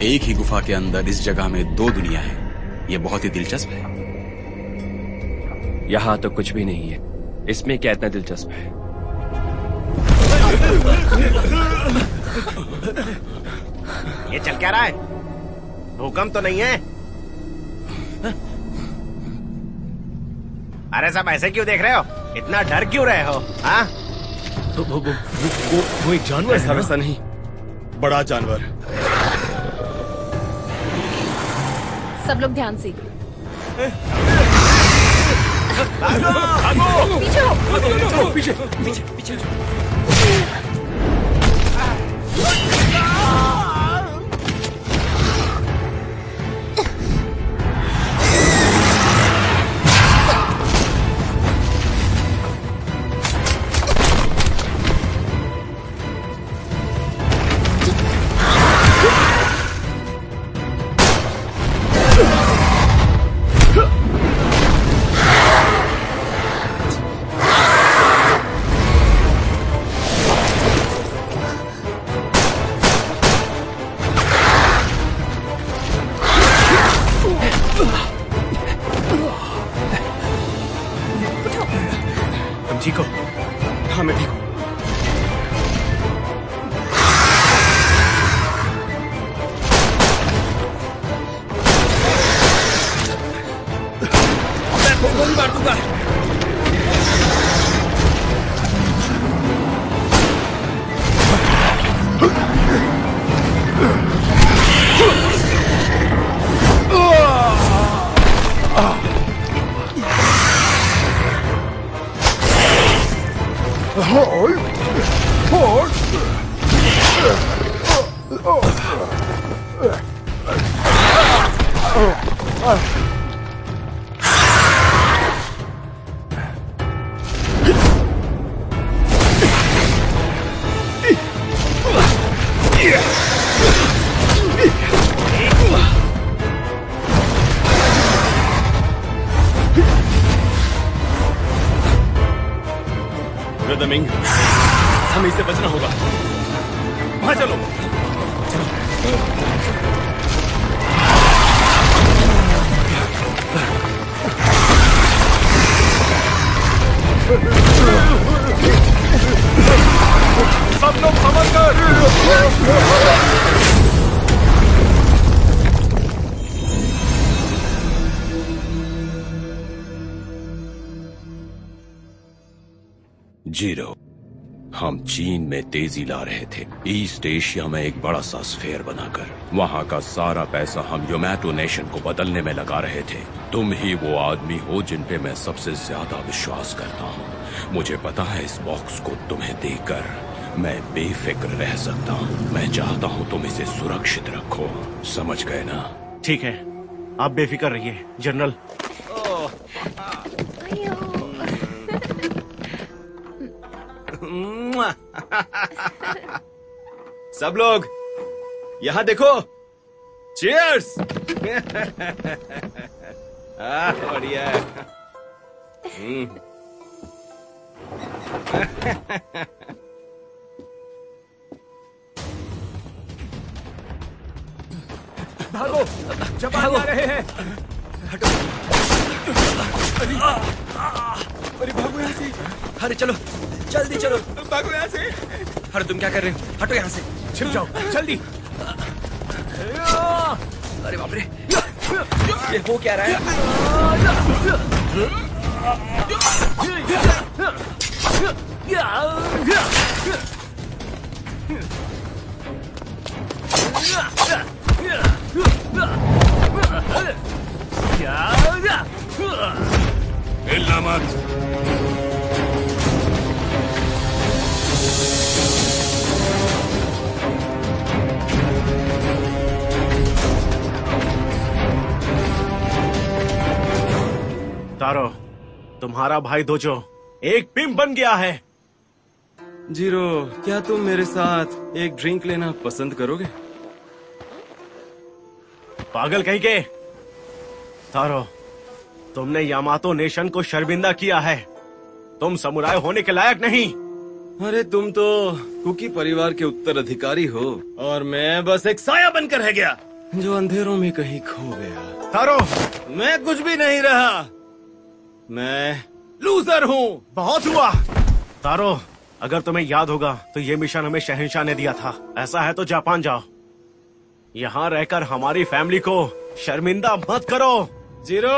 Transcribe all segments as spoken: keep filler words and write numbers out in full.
एक ही गुफा के अंदर इस जगह में दो दुनिया है। ये बहुत ही दिलचस्प है। यहाँ तो कुछ भी नहीं है, इसमें क्या इतना दिलचस्प है? ये चल क्या रहा है? भूकंप तो नहीं है? अरे सब ऐसे क्यों देख रहे हो? इतना डर क्यों रहे हो? हाँ? वो वो वो वो, वो एक जानवर ऐसा वैसा नहीं, बड़ा जानवर। सब लोग ध्यान से। भागो, भागो, पीछे हो, भागो, पीछे पीछे पीछे। हमें इससे बचना होगा। वहां चलो। सब लोग संभल कर। जीरो, हम चीन में तेजी ला रहे थे, ईस्ट एशिया में एक बड़ा सा स्फेयर बनाकर। वहाँ का सारा पैसा हम यूमैटो नेशन को बदलने में लगा रहे थे। तुम ही वो आदमी हो जिन पे मैं सबसे ज्यादा विश्वास करता हूँ। मुझे पता है इस बॉक्स को तुम्हें देकर मैं बेफिक्र रह सकता हूँ। मैं चाहता हूँ तुम इसे सुरक्षित रखो, समझ गए ना? ठीक है, आप बेफिक्र रहिए जनरल। सब लोग यहाँ देखो। चीयर्स। बढ़िया। भागो, जापान आ रहे हैं। हटो। अरे भागो यहाँ से। अरे चलो, जल्दी चलो, भागो यहाँ से। अरे तुम क्या कर रहे हो? हटो यहाँ से, छिप जाओ जल्दी। अरे बाप रे, ये हो क्या रहा है? हिलना मत। तारो, तुम्हारा भाई दोजो एक पिंप बन गया है। जीरो, क्या तुम मेरे साथ एक ड्रिंक लेना पसंद करोगे? पागल कहीं के। तारो, तुमने यामातो नेशन को शर्मिंदा किया है। तुम समुराय होने के लायक नहीं। अरे तुम तो कुकी परिवार के उत्तराधिकारी हो और मैं बस एक साया बनकर रह गया। जो अंधेरों में कहीं खो गया। तारो, मैं कुछ भी नहीं रहा, मैं लूजर हूँ। बहुत हुआ। तारो, अगर तुम्हें याद होगा तो ये मिशन हमें शहंशाह ने दिया था। ऐसा है तो जापान जाओ, यहाँ रहकर हमारी फैमिली को शर्मिंदा मत करो। जीरो,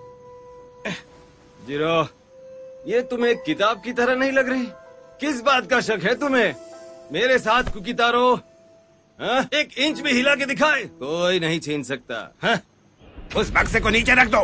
जीरो, ये तुम्हें किताब की तरह नहीं लग रही? किस बात का शक है तुम्हें? मेरे साथ कुकितारो, हाँ? एक इंच भी हिला के दिखाए कोई नहीं छीन सकता। हाँ? उस बक्से को नीचे रख दो।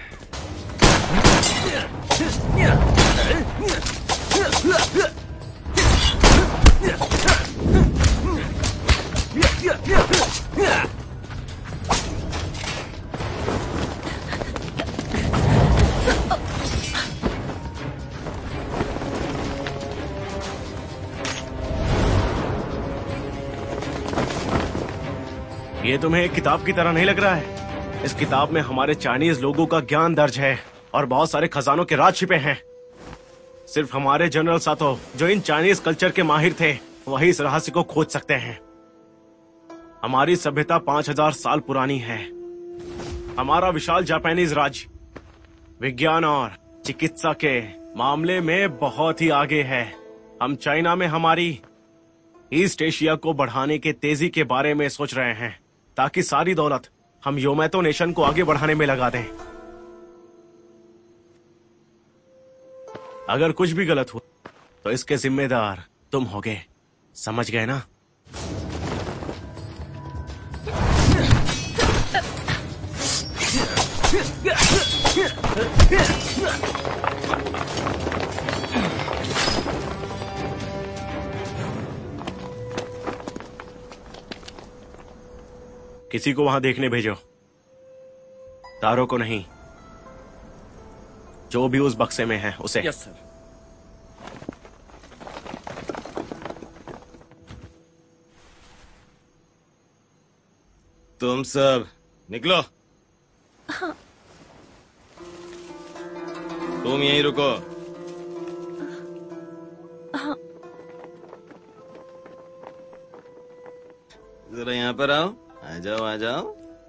ये तुम्हें एक किताब की तरह नहीं लग रहा है? इस किताब में हमारे चाइनीज लोगों का ज्ञान दर्ज है और बहुत सारे खजानों के राज छिपे हैं। सिर्फ हमारे जनरल सातो, जो इन चाइनीज कल्चर के माहिर थे, वही इस रहस्य को खोज सकते हैं। हमारी सभ्यता पांच हजार साल पुरानी है। हमारा विशाल जापानीज राज्य विज्ञान और चिकित्सा के मामले में बहुत ही आगे है। हम चाइना में हमारी ईस्ट एशिया को बढ़ाने के तेजी के बारे में सोच रहे हैं, ताकि सारी दौलत हम योमैतो नेशन को आगे बढ़ाने में लगा दें। अगर कुछ भी गलत हुआ तो इसके जिम्मेदार तुम होगे, समझ गए ना? किसी को वहां देखने भेजो। तारो को नहीं, जो भी उस बक्से में है उसे। Yes sir. तुम सब निकलो। हाँ। तुम यहीं रुको। हाँ। जरा यहाँ पर आओ। आ जाओ, आ जाओ।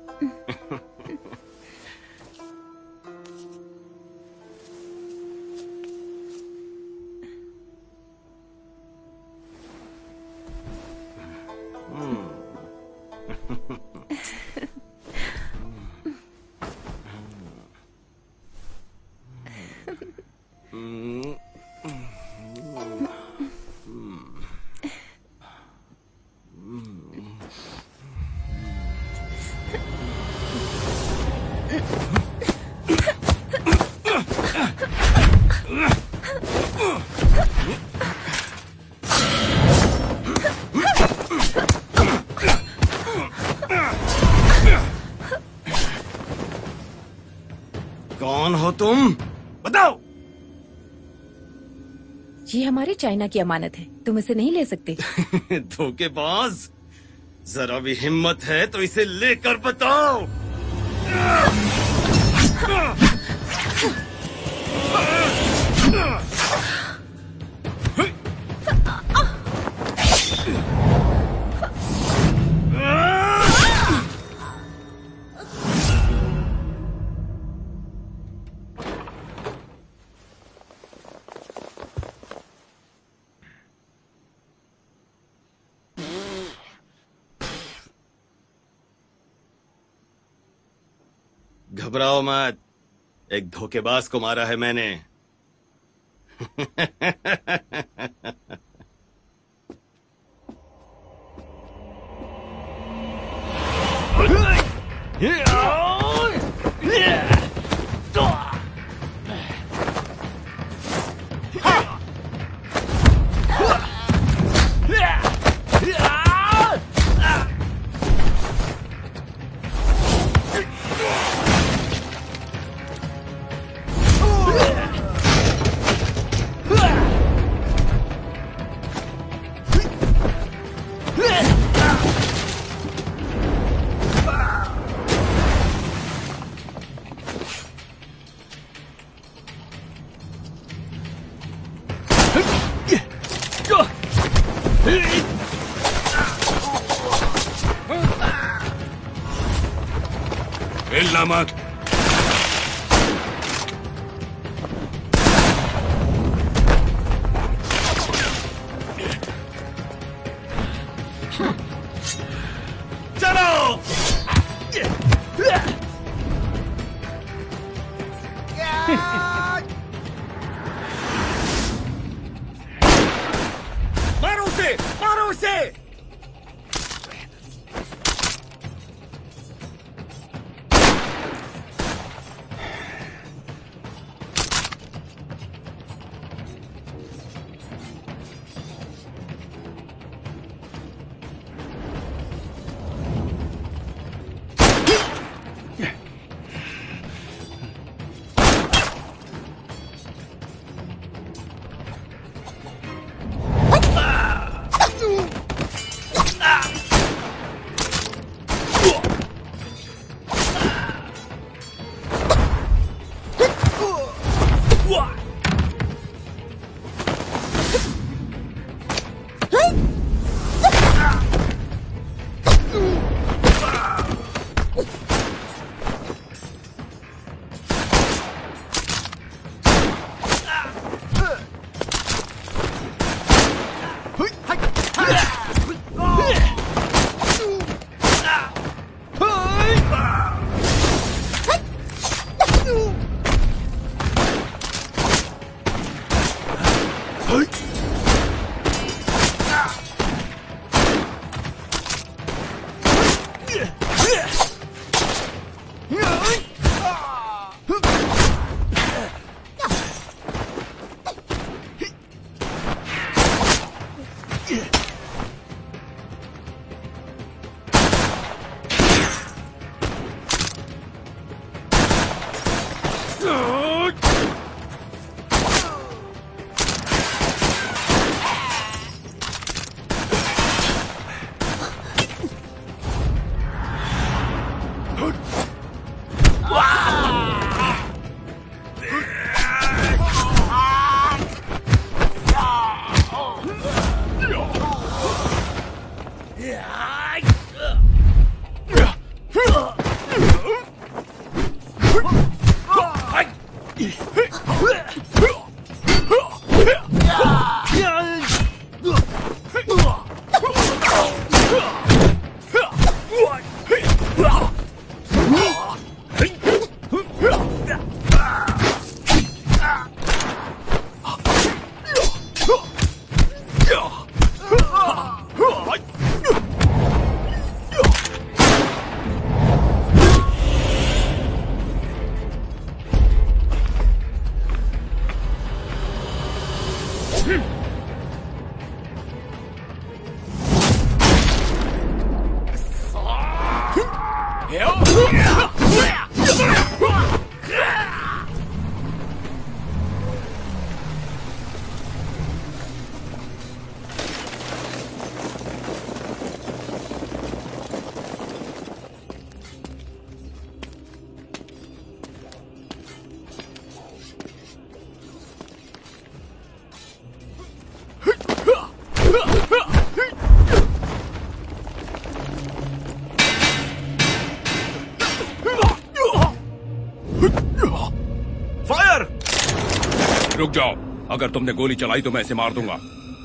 कौन हो तुम? बताओ। ये हमारे चाइना की अमानत है, तुम इसे नहीं ले सकते। धोखेबाज, जरा भी हिम्मत है तो इसे लेकर बताओ। घबराओ मत, एक धोखेबाज को मारा है मैंने। हिलना मत। चलो। मारो उसे, मारो उसे। रुक जाओ, अगर तुमने गोली चलाई तो मैं इसे मार दूंगा।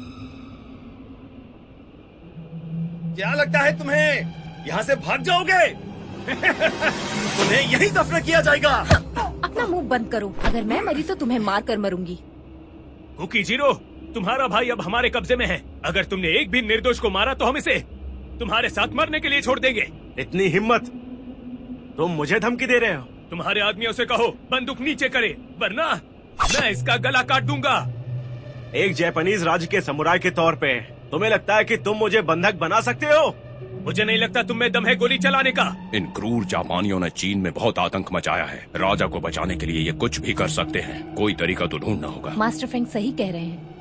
क्या लगता है तुम्हें यहाँ से भाग जाओगे? तुम्हें यही दफन किया जाएगा। अपना मुंह बंद करो। अगर मैं मरी तो तुम्हें मार कर मरूंगी। कुकी जीरो, तुम्हारा भाई अब हमारे कब्जे में है। अगर तुमने एक भी निर्दोष को मारा तो हम इसे तुम्हारे साथ मरने के लिए छोड़ देंगे। इतनी हिम्मत? तुम मुझे धमकी दे रहे हो? तुम्हारे आदमियों से कहो बंदूक नीचे करे, वरना मैं इसका गला काट दूंगा। एक जापानीज राज्य के समुराय के तौर पे तुम्हें लगता है कि तुम मुझे बंधक बना सकते हो? मुझे नहीं लगता तुम में दम है गोली चलाने का। इन क्रूर जापानियों ने चीन में बहुत आतंक मचाया है। राजा को बचाने के लिए ये कुछ भी कर सकते हैं। कोई तरीका तो ढूंढना होगा। मास्टर फेंग सही कह रहे हैं।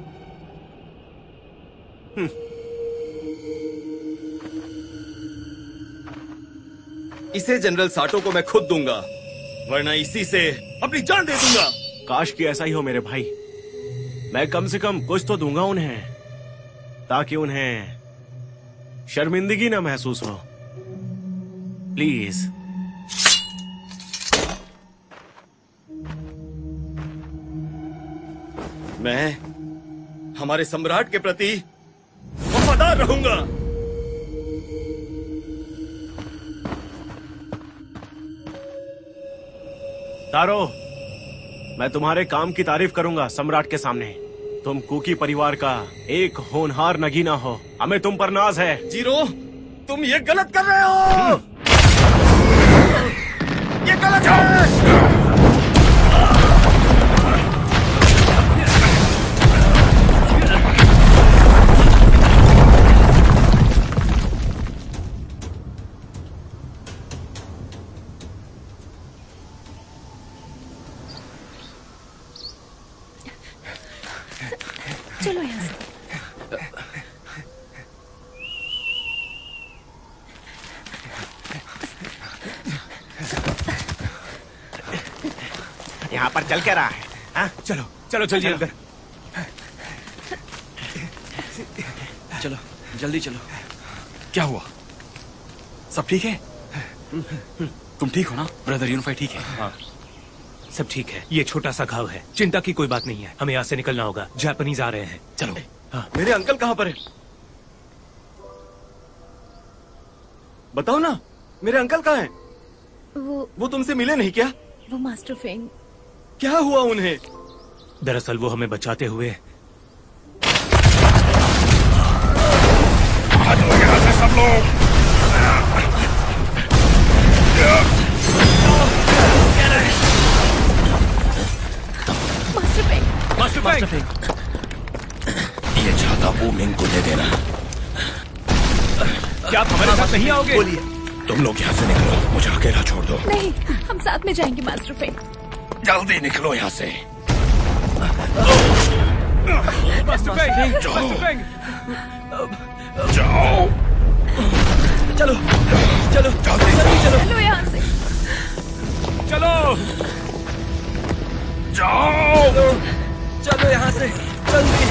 इसे जनरल साटो को मैं खुद दूंगा, वरना इसी से अपनी जान दे दूंगा। काश कि ऐसा ही हो मेरे भाई। मैं कम से कम कुछ तो दूंगा उन्हें, ताकि उन्हें शर्मिंदगी ना महसूस हो। प्लीज। मैं हमारे सम्राट के प्रति वफादार रहूंगा। तारो, मैं तुम्हारे काम की तारीफ करूंगा सम्राट के सामने। तुम कुकी परिवार का एक होनहार नगीना हो, हमें तुम पर नाज है। जीरो, तुम ये गलत कर रहे हो। ये गलत है। चलो यहाँ से। यहाँ पर चल क्या रहा है? हाँ? चलो चलो जल्दी अंदर। चलो जल्दी चलो। क्या हुआ? सब ठीक है? तुम ठीक हो ना ब्रदर? यूनिफाई ठीक है? हाँ सब ठीक है। ये छोटा सा घाव है, चिंता की कोई बात नहीं है। हमें यहाँ से निकलना होगा, जापानीज आ रहे हैं। चलो। हाँ। मेरे अंकल कहाँ पर है? बताओ ना, मेरे अंकल कहाँ हैं? वो वो तुमसे मिले नहीं क्या? वो मास्टर फेंग। क्या हुआ उन्हें? दरअसल वो हमें बचाते हुए सब लोग master Feng. Master master Feng, Feng. ये छाता वो मिंग को दे देना। क्या आप हमारे साथ नहीं आओगे? बोलिए। तुम लोग यहाँ से निकलो, मुझे अकेला छोड़ दो। नहीं, हम साथ में जाएंगे मास्टर फेंग। जल्दी निकलो यहाँ से। मास्टर फेंग, जाओ। Master Feng. जाओ चलो चलो जल्दी चलो। चलो यहाँ से। चलो जाओ। चलो यहाँ से जल्दी।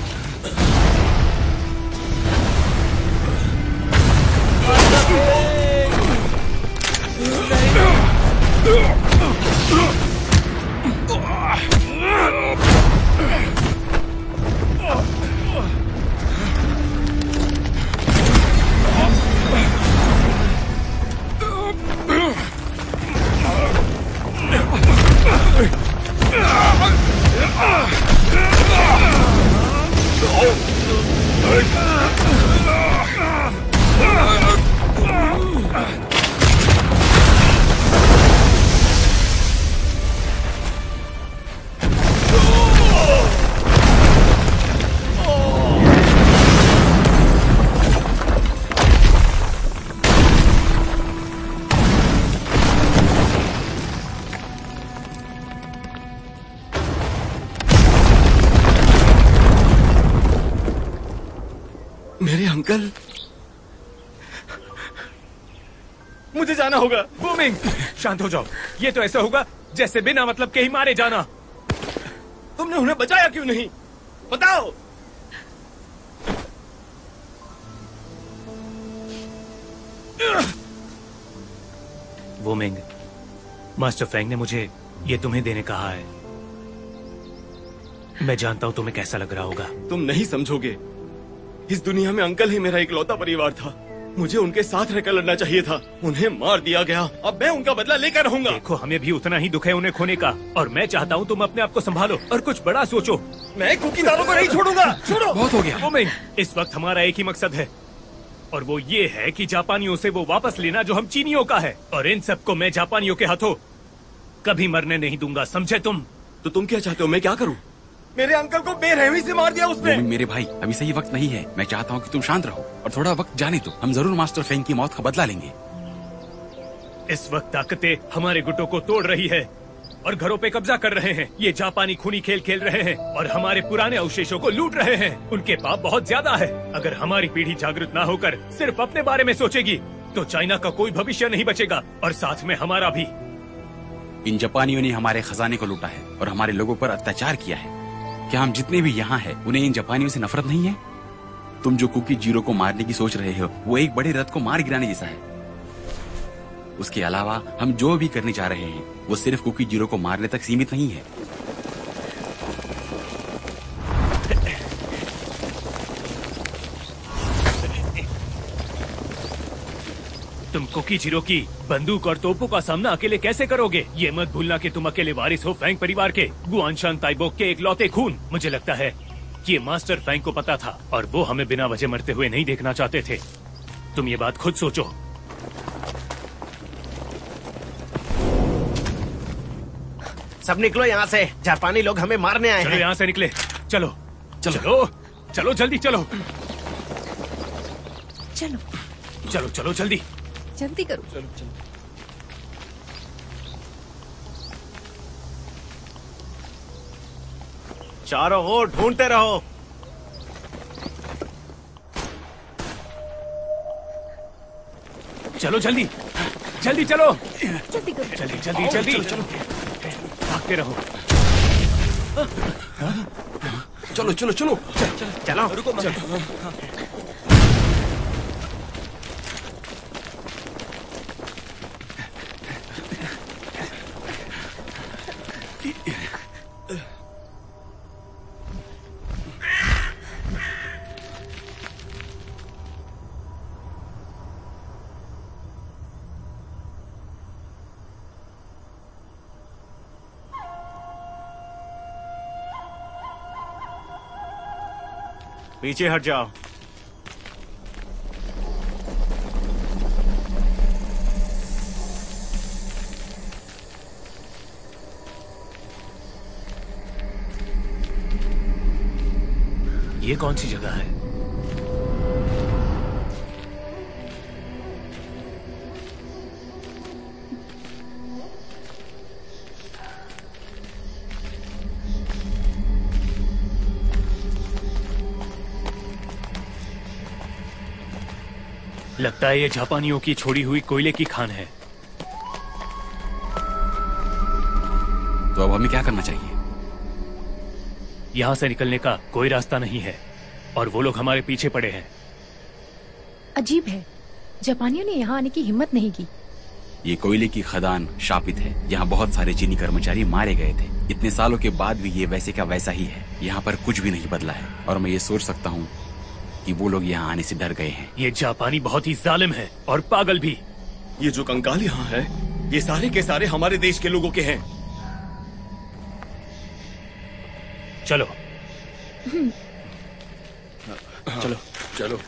मेरे अंकल, मुझे जाना होगा। बूमिंग, शांत हो जाओ। ये तो ऐसा होगा जैसे बिना मतलब के ही मारे जाना। तुमने उन्हें बचाया क्यों नहीं? बताओ। बूमिंग, मास्टर फेंग ने मुझे ये तुम्हें देने कहा है। मैं जानता हूं तुम्हें कैसा लग रहा होगा। तुम नहीं समझोगे, इस दुनिया में अंकल ही मेरा इकलौता परिवार था। मुझे उनके साथ रहकर लड़ना चाहिए था। उन्हें मार दिया गया, अब मैं उनका बदला लेकर रहूंगा। देखो, हमें भी उतना ही दुख है उन्हें खोने का, और मैं चाहता हूँ तुम अपने आप को संभालो और कुछ बड़ा सोचो। मैं कुकीदारों को नहीं छोड़ूंगा। छोड़ो। बहुत हो गया। बूमिंग, इस वक्त हमारा एक ही मकसद है, और वो ये है कि जापानियों से वो वापस लेना जो हम चीनियों का है। और इन सबको मैं जापानियों के हाथों कभी मरने नहीं दूंगा, समझे तुम? तो तुम क्या चाहते हो मैं क्या करूं? मेरे अंकल को बेरहमी से मार दिया उसने। मेरे भाई, अभी सही वक्त नहीं है। मैं चाहता हूँ कि तुम शांत रहो और थोड़ा वक्त जाने दो। हम जरूर मास्टर फेंग की मौत का बदला लेंगे। इस वक्त ताकतें हमारे गुटों को तोड़ रही है और घरों पे कब्जा कर रहे हैं। ये जापानी खूनी खेल खेल रहे हैं और हमारे पुराने अवशेषों को लूट रहे हैं। उनके पाप बहुत ज्यादा है। अगर हमारी पीढ़ी जागृत ना होकर सिर्फ अपने बारे में सोचेगी तो चाइना का कोई भविष्य नहीं बचेगा, और साथ में हमारा भी। इन जापानियों ने हमारे खजाने को लूटा है और हमारे लोगों पर अत्याचार किया है। क्या हम जितने भी यहाँ हैं, उन्हें इन जापानियों से नफरत नहीं है? तुम जो कुकी जीरो को मारने की सोच रहे हो, वो एक बड़े रथ को मार गिराने जैसा है। उसके अलावा हम जो भी करने जा रहे हैं, वो सिर्फ कुकी जीरो को मारने तक सीमित नहीं है। तुम कोकीजीरो की बंदूक और तोपों का सामना अकेले कैसे करोगे? ये मत भूलना कि तुम अकेले वारिस हो फैंग परिवार के, गुआनशान ताइबोक के इकलौते खून। मुझे लगता है कि ये मास्टर फैंग को पता था और वो हमें बिना वजह मरते हुए नहीं देखना चाहते थे। तुम ये बात खुद सोचो। सब निकलो यहाँ से, जापानी लोग हमें मारने आए चलो हैं। यहाँ से निकले। चलो चलो चलो, चलो जल्दी चलो चलो चलो चलो जल्दी जल्दी करो। चलो चलो। चारों ओर ढूंढते रहो। चलो जल्दी जल्दी चलो जल्दी करो। जल्दी जल्दी जल्दी चलो भागते रहो। चलो चलो चलो चलो रुको मत। पीछे हट जाओ। ये कौन सी जगह है? लगता है ये जापानियों की छोड़ी हुई कोयले की खान है। तो अब हमें क्या करना चाहिए? यहाँ से निकलने का कोई रास्ता नहीं है और वो लोग हमारे पीछे पड़े हैं। अजीब है, जापानियों ने यहाँ आने की हिम्मत नहीं की। ये कोयले की खदान शापित है। यहाँ बहुत सारे चीनी कर्मचारी मारे गए थे। इतने सालों के बाद भी ये वैसे का वैसा ही है। यहाँ पर कुछ भी नहीं बदला है और मैं ये सोच सकता हूँ कि वो लोग यहाँ आने से डर गए हैं। ये जापानी बहुत ही जालिम है और पागल भी। ये जो कंकाल यहाँ है, ये सारे के सारे हमारे देश के लोगों के हैं। चलो चलो चलो।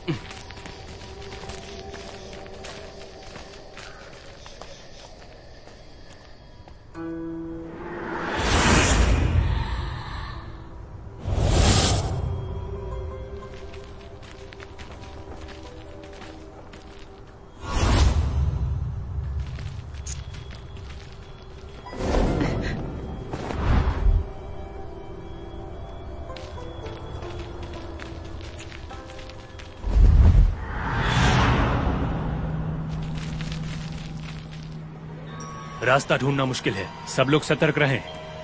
रास्ता ढूंढना मुश्किल है, सब लोग सतर्क रहें।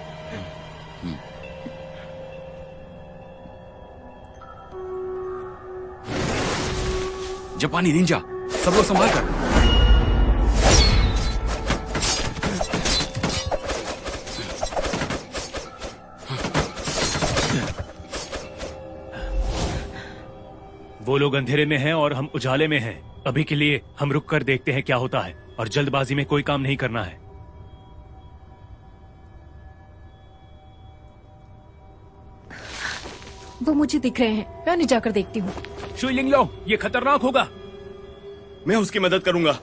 जापानी निंजा, सब लोग संभाल कर। वो लोग अंधेरे में हैं और हम उजाले में हैं। अभी के लिए हम रुक कर देखते हैं क्या होता है और जल्दबाजी में कोई काम नहीं करना है। वो मुझे दिख रहे हैं, मैं उन्हें जाकर देखती हूँ। शुइलिंगलोंग, ये खतरनाक होगा। मैं उसकी मदद करूंगा।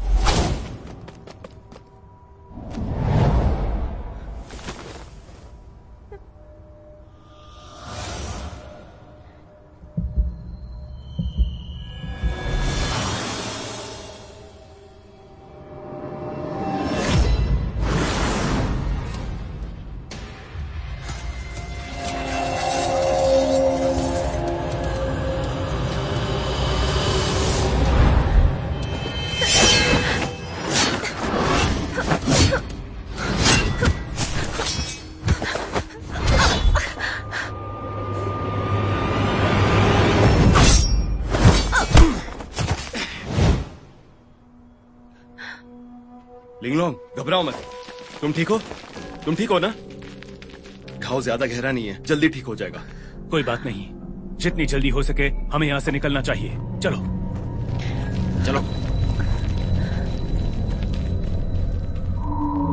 लिंगलोंग, घबराओ मत। तुम ठीक हो? तुम ठीक हो ना? घाव ज्यादा गहरा नहीं है, जल्दी ठीक हो जाएगा। कोई बात नहीं, जितनी जल्दी हो सके हमें यहाँ से निकलना चाहिए। चलो चलो।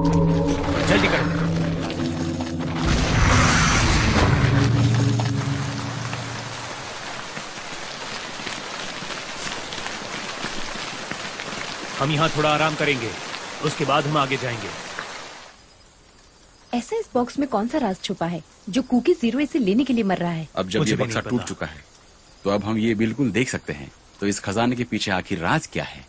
जल्दी करो। हम यहाँ थोड़ा आराम करेंगे, उसके बाद हम आगे जाएंगे। ऐसा इस बॉक्स में कौन सा राज छुपा है जो कुकी जीरो इसे लेने के लिए मर रहा है? अब जब ये बक्सा टूट चुका है तो अब हम ये बिल्कुल देख सकते हैं, तो इस खजाने के पीछे आखिर राज क्या है?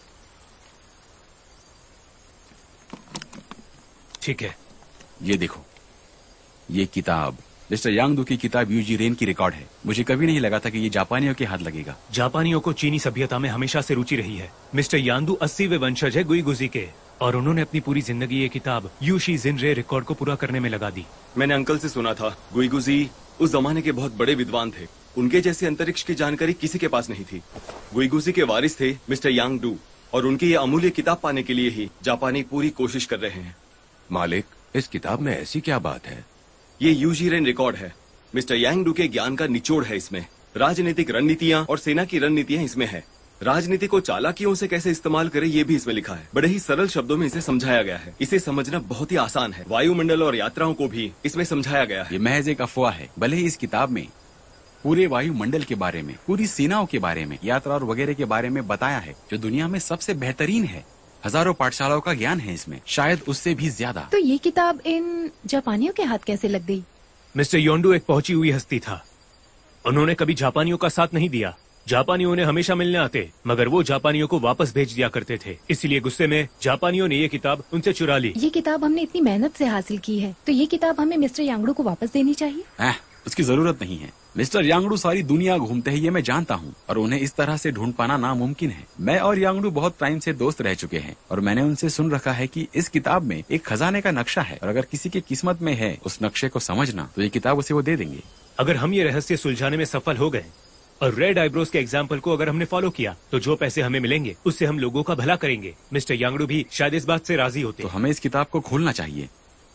ठीक है, ये देखो, ये किताब मिस्टर यांगडू की किताब यूजी रेन की रिकॉर्ड है। मुझे कभी नहीं लगा था कि ये जापानियों के हाथ लगेगा। जापानियों को चीनी सभ्यता में हमेशा से रुचि रही है। मिस्टर यांगडू अस्सीवें वंशज है गुईगुजी के, और उन्होंने अपनी पूरी जिंदगी ये किताब यूशी जिनरे रिकॉर्ड को पूरा करने में लगा दी। मैंने अंकल से सुना था गुईगुजी उस जमाने के बहुत बड़े विद्वान थे। उनके जैसे अंतरिक्ष की जानकारी किसी के पास नहीं थी। गुईगुजी के वारिस थे मिस्टर यांगडू, और उनकी ये अमूल्य किताब पाने के लिए ही जापानी पूरी कोशिश कर रहे हैं। मालिक, इस किताब में ऐसी क्या बात है? ये यूजी रेन रिकॉर्ड है। मिस्टर यांगडू के ज्ञान का निचोड़ है इसमें। राजनीतिक रणनीतियाँ और सेना की रणनीतियाँ इसमें है। राजनीति को चालाकियों से कैसे इस्तेमाल करे ये भी इसमें लिखा है। बड़े ही सरल शब्दों में इसे समझाया गया है। इसे समझना बहुत ही आसान है। वायुमंडल और यात्राओं को भी इसमें समझाया गया है। ये महज एक अफवाह है। भले ही इस किताब में पूरे वायुमंडल के बारे में, पूरी सेनाओं के बारे में, यात्रा और वगैरह के बारे में बताया है, जो दुनिया में सबसे बेहतरीन है। हजारों पाठशालाओं का ज्ञान है इसमें, शायद उससे भी ज्यादा। तो ये किताब इन जापानियों के हाथ कैसे लग गई? मिस्टर योंडू एक पहुंची हुई हस्ती था। उन्होंने कभी जापानियों का साथ नहीं दिया। जापानी उन्हें हमेशा मिलने आते, मगर वो जापानियों को वापस भेज दिया करते थे। इसलिए गुस्से में जापानियों ने ये किताब उनसे चुरा ली। ये किताब हमने इतनी मेहनत से हासिल की है, तो ये किताब हमें मिस्टर यांगडू को वापस देनी चाहिए। आ, उसकी जरूरत नहीं है। मिस्टर यांगडू सारी दुनिया घूमते हैं, ये मैं जानता हूँ, और उन्हें इस तरह से ढूंढ पाना नामुमकिन है। मैं और यांगडू बहुत टाइम से दोस्त रह चुके हैं, और मैंने उनसे सुन रखा है कि इस किताब में एक खजाने का नक्शा है, और अगर किसी की किस्मत में है उस नक्शे को समझना, तो ये किताब उसे वो दे देंगे। अगर हम ये रहस्य सुलझाने में सफल हो गए और रेड आईब्रोज के एग्जाम्पल को अगर हमने फॉलो किया, तो जो पैसे हमें मिलेंगे उससे हम लोगों का भला करेंगे। मिस्टर यांगडू भी शायद इस बात से राजी होते। तो हमें इस किताब को खोलना चाहिए।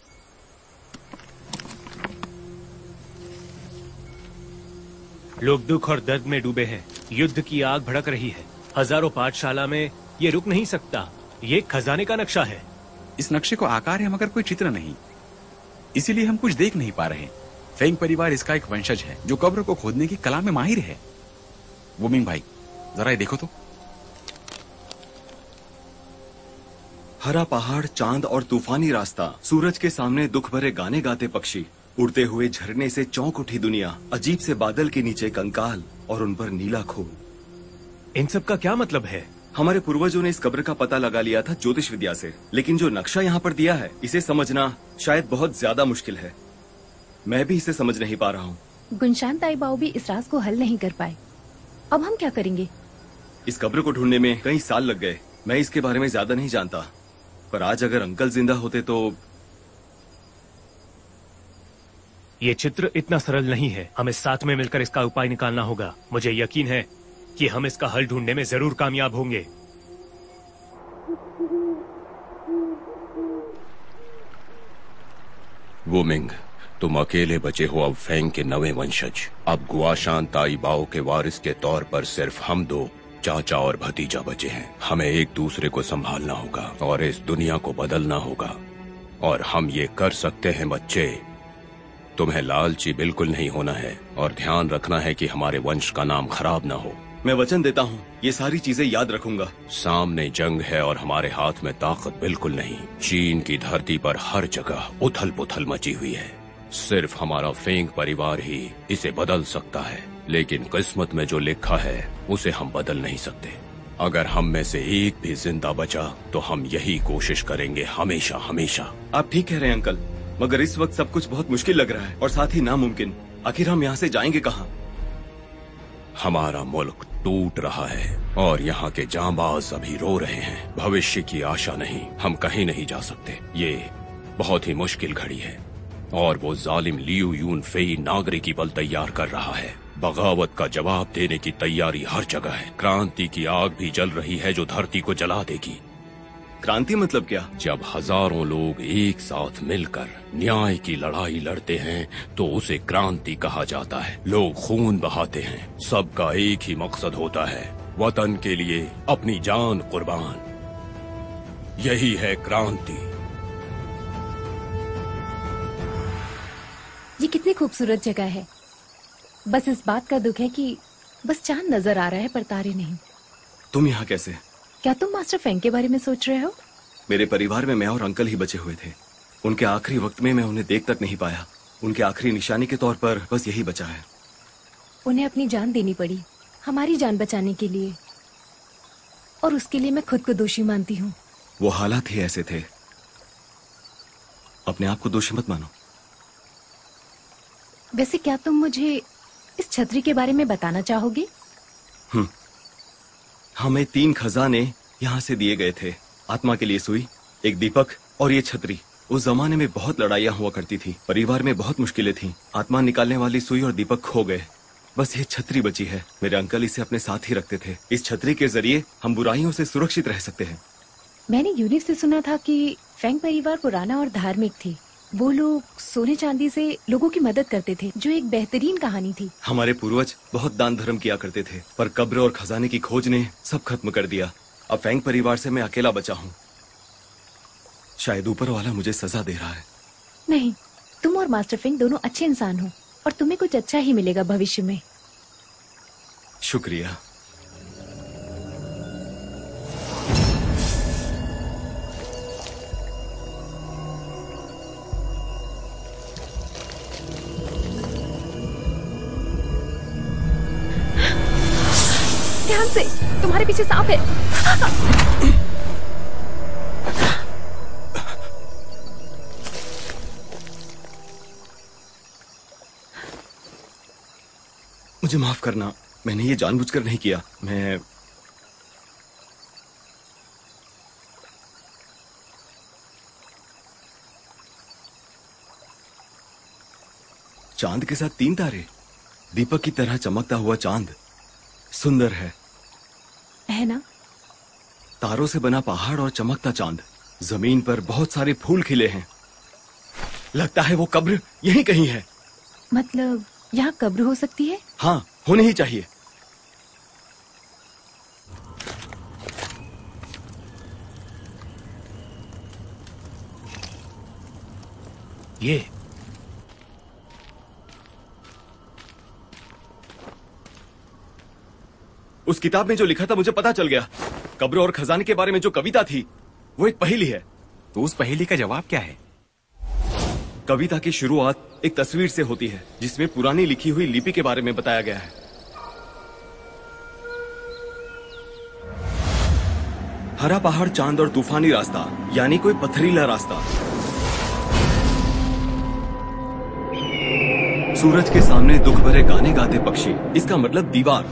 लोग दुख और दर्द में डूबे हैं। युद्ध की आग भड़क रही है। हजारों पाठशाला में ये रुक नहीं सकता। ये खजाने का नक्शा है। इस नक्शे को आकार है मगर कोई चित्र नहीं, इसीलिए हम कुछ देख नहीं पा रहे। फेंग परिवार इसका एक वंशज है जो कब्र को खोदने की कला में माहिर है। वुमिंग भाई, जरा ये देखो तो। हरा पहाड़, चांद और तूफानी रास्ता, सूरज के सामने दुख भरे गाने गाते पक्षी, उड़ते हुए झरने से चौंक उठी दुनिया, अजीब से बादल के नीचे कंकाल और उन पर नीला खून। इन सब का क्या मतलब है? हमारे पूर्वजों ने इस कब्र का पता लगा लिया था ज्योतिष विद्या से, लेकिन जो नक्शा यहाँ पर दिया है, इसे समझना शायद बहुत ज्यादा मुश्किल है। मैं भी इसे समझ नहीं पा रहा हूँ। गुनशान ताईबाओ भी इस राज को हल नहीं कर पाए। अब हम क्या करेंगे? इस कब्र को ढूंढने में कई साल लग गए। मैं इसके बारे में ज्यादा नहीं जानता, पर आज अगर अंकल जिंदा होते तो। ये चित्र इतना सरल नहीं है। हमें साथ में मिलकर इसका उपाय निकालना होगा। मुझे यकीन है कि हम इसका हल ढूंढने में जरूर कामयाब होंगे। वुमिंग, तुम अकेले बचे हो अब फेंग के नवे वंशज। अब गुआशान ताईबाओ के वारिस के तौर पर सिर्फ हम दो, चाचा और भतीजा बचे हैं। हमें एक दूसरे को संभालना होगा और इस दुनिया को बदलना होगा, और हम ये कर सकते हैं बच्चे। तुम्हें लालची बिल्कुल नहीं होना है, और ध्यान रखना है कि हमारे वंश का नाम खराब ना हो। मैं वचन देता हूँ, ये सारी चीजें याद रखूंगा। सामने जंग है और हमारे हाथ में ताकत बिल्कुल नहीं। चीन की धरती पर हर जगह उथल पुथल मची हुई है। सिर्फ हमारा फेंग परिवार ही इसे बदल सकता है, लेकिन किस्मत में जो लिखा है उसे हम बदल नहीं सकते। अगर हम में से एक भी जिंदा बचा तो हम यही कोशिश करेंगे हमेशा हमेशा। आप ठीक कह रहे हैं अंकल, मगर इस वक्त सब कुछ बहुत मुश्किल लग रहा है और साथ ही नामुमकिन। आखिर हम यहाँ से जाएंगे कहाँ? हमारा मुल्क टूट रहा है और यहाँ के जांबाज अभी रो रहे हैं। भविष्य की आशा नहीं, हम कहीं नहीं जा सकते। ये बहुत ही मुश्किल घड़ी है, और वो जालिम लियू यून फेई नागरिकी बल तैयार कर रहा है। बगावत का जवाब देने की तैयारी हर जगह है। क्रांति की आग भी जल रही है जो धरती को जला देगी। क्रांति मतलब क्या? जब हजारों लोग एक साथ मिलकर न्याय की लड़ाई लड़ते हैं तो उसे क्रांति कहा जाता है। लोग खून बहाते हैं, सबका एक ही मकसद होता है, वतन के लिए अपनी जान कुर्बान। यही है क्रांति। ये कितनी खूबसूरत जगह है। बस इस बात का दुख है कि बस चांद नजर आ रहा है पर तारे नहीं। तुम यहाँ कैसे? क्या तुम मास्टर फेंग के बारे में सोच रहे हो? मेरे परिवार में मैं और अंकल ही बचे हुए थे। उनके आखिरी वक्त में मैं उन्हें देख तक नहीं पाया। उनके आखिरी निशानी के तौर पर बस यही बचा है। उन्हें अपनी जान देनी पड़ी हमारी जान बचाने के लिए, और उसके लिए मैं खुद को दोषी मानती हूँ। वो हालात ही ऐसे थे। अपने आप को दोषी मत मानो। वैसे क्या तुम मुझे इस छतरी के बारे में बताना चाहोगे? हम्म, हमें तीन खजाने यहाँ से दिए गए थे। आत्मा के लिए सुई, एक दीपक और ये छतरी। उस जमाने में बहुत लड़ाइयाँ हुआ करती थी, परिवार में बहुत मुश्किलें थीं। आत्मा निकालने वाली सुई और दीपक खो गए, बस ये छतरी बची है। मेरे अंकल इसे अपने साथ ही रखते थे। इस छतरी के जरिए हम बुराइयों से सुरक्षित रह सकते हैं। मैंने यूनिक से सुना था कि फेंग परिवार पुराना और धार्मिक थी। वो लोग सोने चांदी से लोगों की मदद करते थे, जो एक बेहतरीन कहानी थी। हमारे पूर्वज बहुत दान धर्म किया करते थे, पर कब्र और खजाने की खोज ने सब खत्म कर दिया। अब फेंग परिवार से मैं अकेला बचा हूँ। शायद ऊपर वाला मुझे सजा दे रहा है। नहीं, तुम और मास्टर फेंग दोनों अच्छे इंसान हो और तुम्हें कुछ अच्छा ही मिलेगा भविष्य में। शुक्रिया। ध्यान से, तुम्हारे पीछे सांप है। मुझे माफ करना, मैंने ये जानबूझकर नहीं किया। मैं चांद के साथ तीन तारे, दीपक की तरह चमकता हुआ चांद सुंदर है है ना? तारों से बना पहाड़ और चमकता चांद। जमीन पर बहुत सारे फूल खिले हैं। लगता है वो कब्र यहीं कहीं है। मतलब यहाँ कब्र हो सकती है? हाँ, होनी ही चाहिए। ये उस किताब में जो लिखा था मुझे पता चल गया। कब्र और खजाने के बारे में जो कविता थी वो एक पहेली है। तो उस पहेली का जवाब क्या है? कविता की शुरुआत एक तस्वीर से होती है जिसमें पुरानी लिखी हुई लिपि के बारे में बताया गया है। हरा पहाड़, चांद और तूफानी रास्ता, यानी कोई पथरीला रास्ता। सूरज के सामने दुख भरे गाने गाते पक्षी, इसका मतलब दीवार।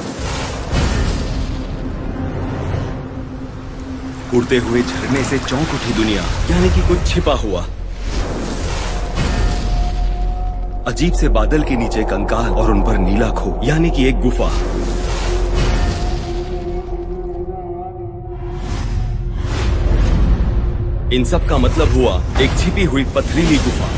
उड़ते हुए झरने से चौंक उठी दुनिया, यानी कि कुछ छिपा हुआ। अजीब से बादल के नीचे कंकाल और उन पर नीला खो, यानी कि एक गुफा। इन सब का मतलब हुआ एक छिपी हुई पथरीली गुफा।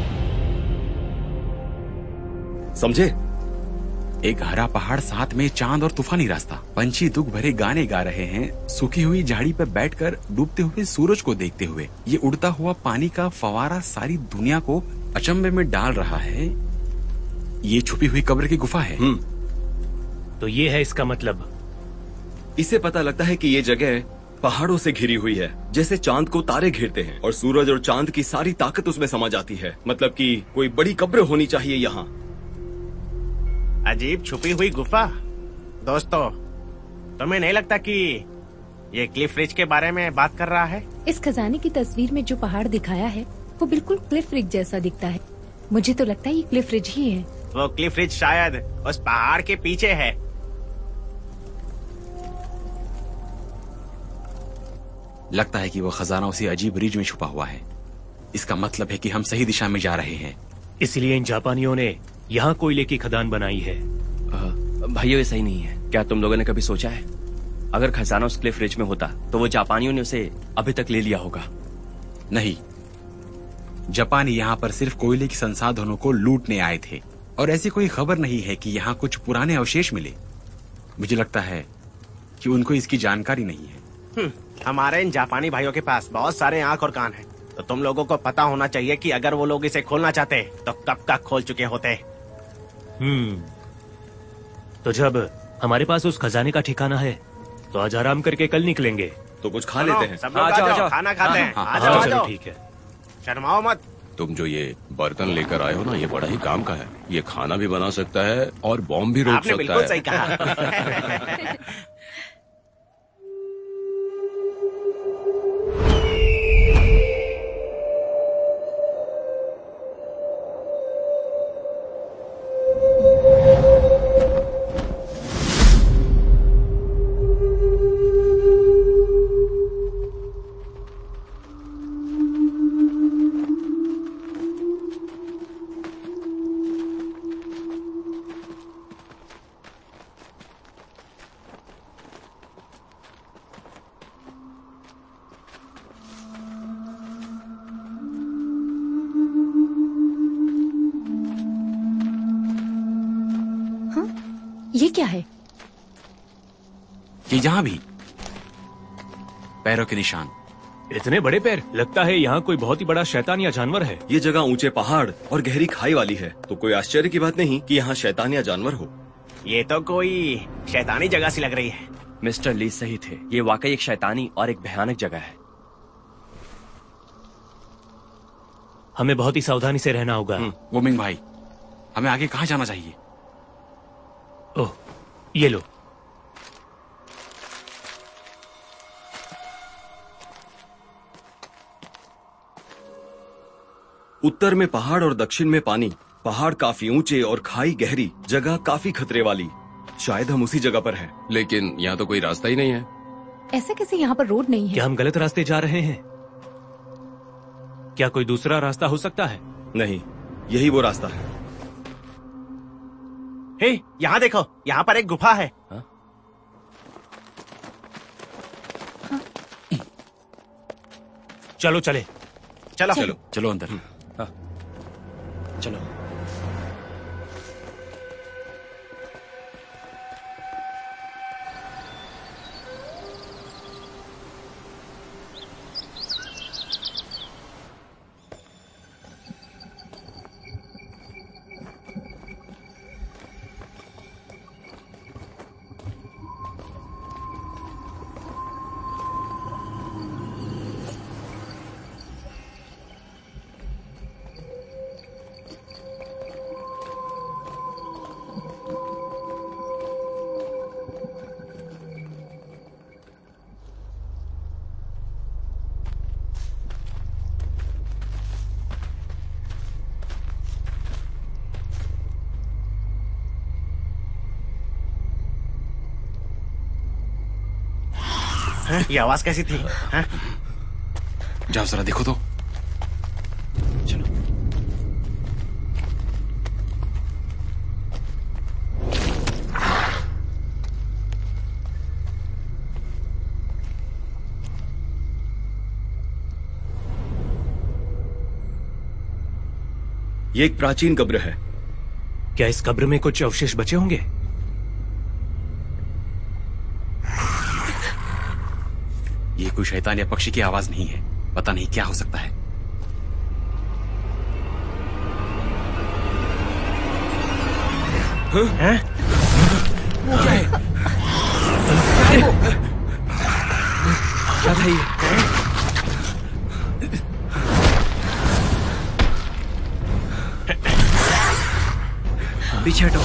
समझे? एक हरा पहाड़, साथ में चांद और तूफानी रास्ता। पंछी दुख भरे गाने गा रहे हैं, सूखी हुई झाड़ी पर बैठकर डूबते हुए सूरज को देखते हुए। ये उड़ता हुआ पानी का फवारा सारी दुनिया को अचंभे में डाल रहा है। ये छुपी हुई कब्र की गुफा है। तो ये है इसका मतलब। इससे पता लगता है कि ये जगह पहाड़ों से घिरी हुई है, जैसे चांद को तारे घेरते हैं और सूरज और चांद की सारी ताकत उसमें समा जाती है। मतलब कि कोई बड़ी कब्र होनी चाहिए यहाँ। अजीब छुपी हुई गुफा। दोस्तों, तुम्हें नहीं लगता कि ये क्लिफ रिज के बारे में बात कर रहा है? इस खजाने की तस्वीर में जो पहाड़ दिखाया है वो बिल्कुल क्लिफ रिज जैसा दिखता है। मुझे तो लगता है ये क्लिफ रिज ही है। वो क्लिफ रिज शायद उस पहाड़ के पीछे है। लगता है कि वो खजाना उसी अजीब रिज में छुपा हुआ है। इसका मतलब है कि हम सही दिशा में जा रहे हैं। इसलिए इन जापानियों ने यहाँ कोयले की खदान बनाई है। भाइयों, ये सही नहीं है। क्या तुम लोगों ने कभी सोचा है, अगर खजाना उस क्लिफ रिज में होता तो वो जापानियों ने उसे अभी तक ले लिया होगा? नहीं, जापानी यहाँ पर सिर्फ कोयले के संसाधनों को लूटने आए थे और ऐसी कोई खबर नहीं है कि यहाँ कुछ पुराने अवशेष मिले। मुझे लगता है कि उनको इसकी जानकारी नहीं है। हमारे इन जापानी भाइयों के पास बहुत सारे आंख और कान हैं। तो तुम लोगों को पता होना चाहिए कि अगर वो लोग इसे खोलना चाहते तो कब का खोल चुके होते। हम्म तो जब हमारे पास उस खजाने का ठिकाना है तो आज आराम करके कल निकलेंगे। तो कुछ खा लेते हैं। सब लोग आ जाओ, खाना खाते हैं। आ जाओ, आ चलो जाओ। ठीक है। शर्माओ मत। तुम जो ये बर्तन लेकर आए हो ना, ये बड़ा ही काम का है। ये खाना भी बना सकता है और बॉम्ब भी रोक आपने सकता बिल्कुल है। सही कहा। ये क्या है? ये यहाँ भी पैरों के निशान। इतने बड़े पैर, लगता है यहाँ कोई बहुत ही बड़ा शैतान या जानवर है। ये जगह ऊंचे पहाड़ और गहरी खाई वाली है, तो कोई आश्चर्य की बात नहीं कि यहाँ शैतान या जानवर हो। ये तो कोई शैतानी जगह सी लग रही है। मिस्टर ली सही थे, ये वाकई एक शैतानी और एक भयानक जगह है। हमें बहुत ही सावधानी से रहना होगा। वो मिंग भाई, हमें आगे कहाँ जाना चाहिए? ओह, ये लो। उत्तर में पहाड़ और दक्षिण में पानी। पहाड़ काफी ऊंचे और खाई गहरी, जगह काफी खतरे वाली। शायद हम उसी जगह पर हैं। लेकिन यहाँ तो कोई रास्ता ही नहीं है। ऐसा कैसे यहाँ पर रोड नहीं है? क्या हम गलत रास्ते जा रहे हैं? क्या कोई दूसरा रास्ता हो सकता है? नहीं, यही वो रास्ता है। हे, यहाँ देखो, यहाँ पर एक गुफा है। हा? चलो चले। चलो चलो चलो अंदर। चलो। हैं? ये आवाज कैसी थी? हैं? जाओ जरा देखो तो। चलो। ये एक प्राचीन कब्र है। क्या इस कब्र में कुछ अवशेष बचे होंगे? ये कोई शैतान या पक्षी की आवाज नहीं है। पता नहीं क्या हो सकता है। हैं? वो क्या है? क्या था ये? पीछे हटो।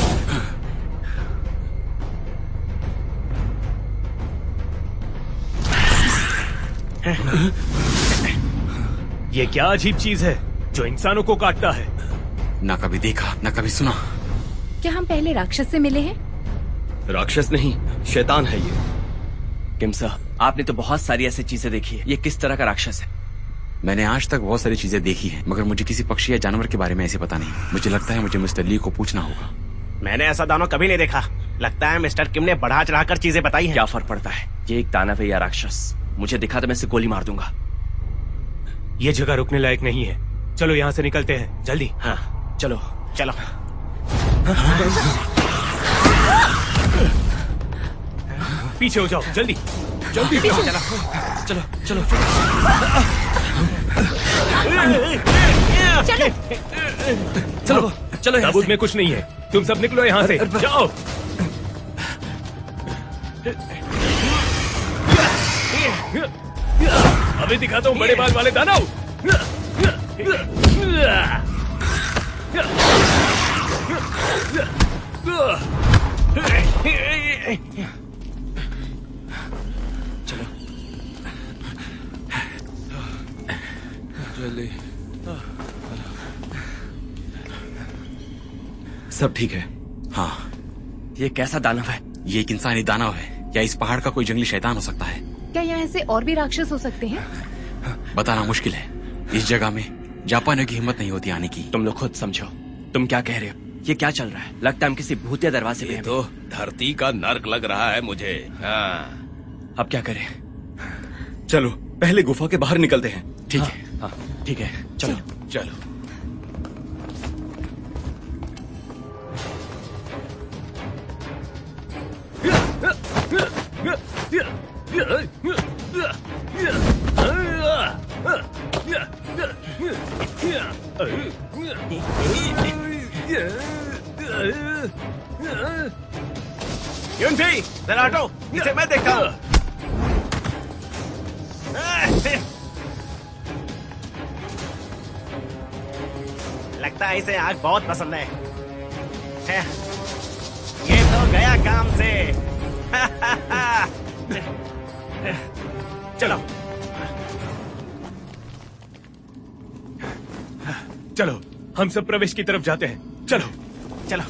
ये क्या अजीब चीज है जो इंसानों को काटता है? ना कभी देखा ना कभी सुना। क्या हम पहले राक्षस से मिले हैं? राक्षस नहीं, शैतान है ये। किमसा, आपने तो बहुत सारी ऐसी चीजें देखी है। ये किस तरह का राक्षस है? मैंने आज तक बहुत सारी चीजें देखी हैं, मगर मुझे किसी पक्षी या जानवर के बारे में ऐसे पता नहीं। मुझे लगता है मुझे मिस्टर ली को पूछना होगा। मैंने ऐसा दानव कभी नहीं देखा। लगता है मिस्टर किम ने बढ़ा चढ़ाकर चीजें बताई हैं। क्या फर्क पड़ता है? ये एक दानव है या राक्षस, मुझे दिखा तो मैं इसे गोली मार दूंगा। ये जगह रुकने लायक नहीं है। चलो यहाँ से निकलते हैं, जल्दी। हाँ, चलो चलो। पीछे हो जाओ, जल्दी। जल्दी चलो चलो चलो, चलो। चलो चलो चलो, ताबूत में कुछ नहीं है। तुम सब निकलो यहाँ से, जाओ। अभी दिखाता हूँ बड़े बाल वाले दानव। चलो जल्दी। सब ठीक है? हाँ, ये कैसा दानव है? ये एक इंसानी दानव है या इस पहाड़ का कोई जंगली शैतान हो सकता है। क्या यहाँ ऐसे और भी राक्षस हो सकते हैं? बताना मुश्किल है। इस जगह में जापानियों की हिम्मत नहीं होती आने की। तुम लोग खुद समझो, तुम क्या कह रहे हो? ये क्या चल रहा है? लगता है हम किसी भूतिया दरवाजे पे ये हैं। तो धरती का नर्क लग रहा है मुझे। हाँ। अब क्या करें? चलो पहले गुफा के बाहर निकलते हैं। ठीक है। हाँ ठीक है, चलो चलो। यूनफी, जरा हटो, इसे मैं देखता हूँ। लगता है इसे आग बहुत पसंद है। ये तो गया काम से। चलो चलो, हम सब प्रवेश की तरफ जाते हैं। चलो चलो।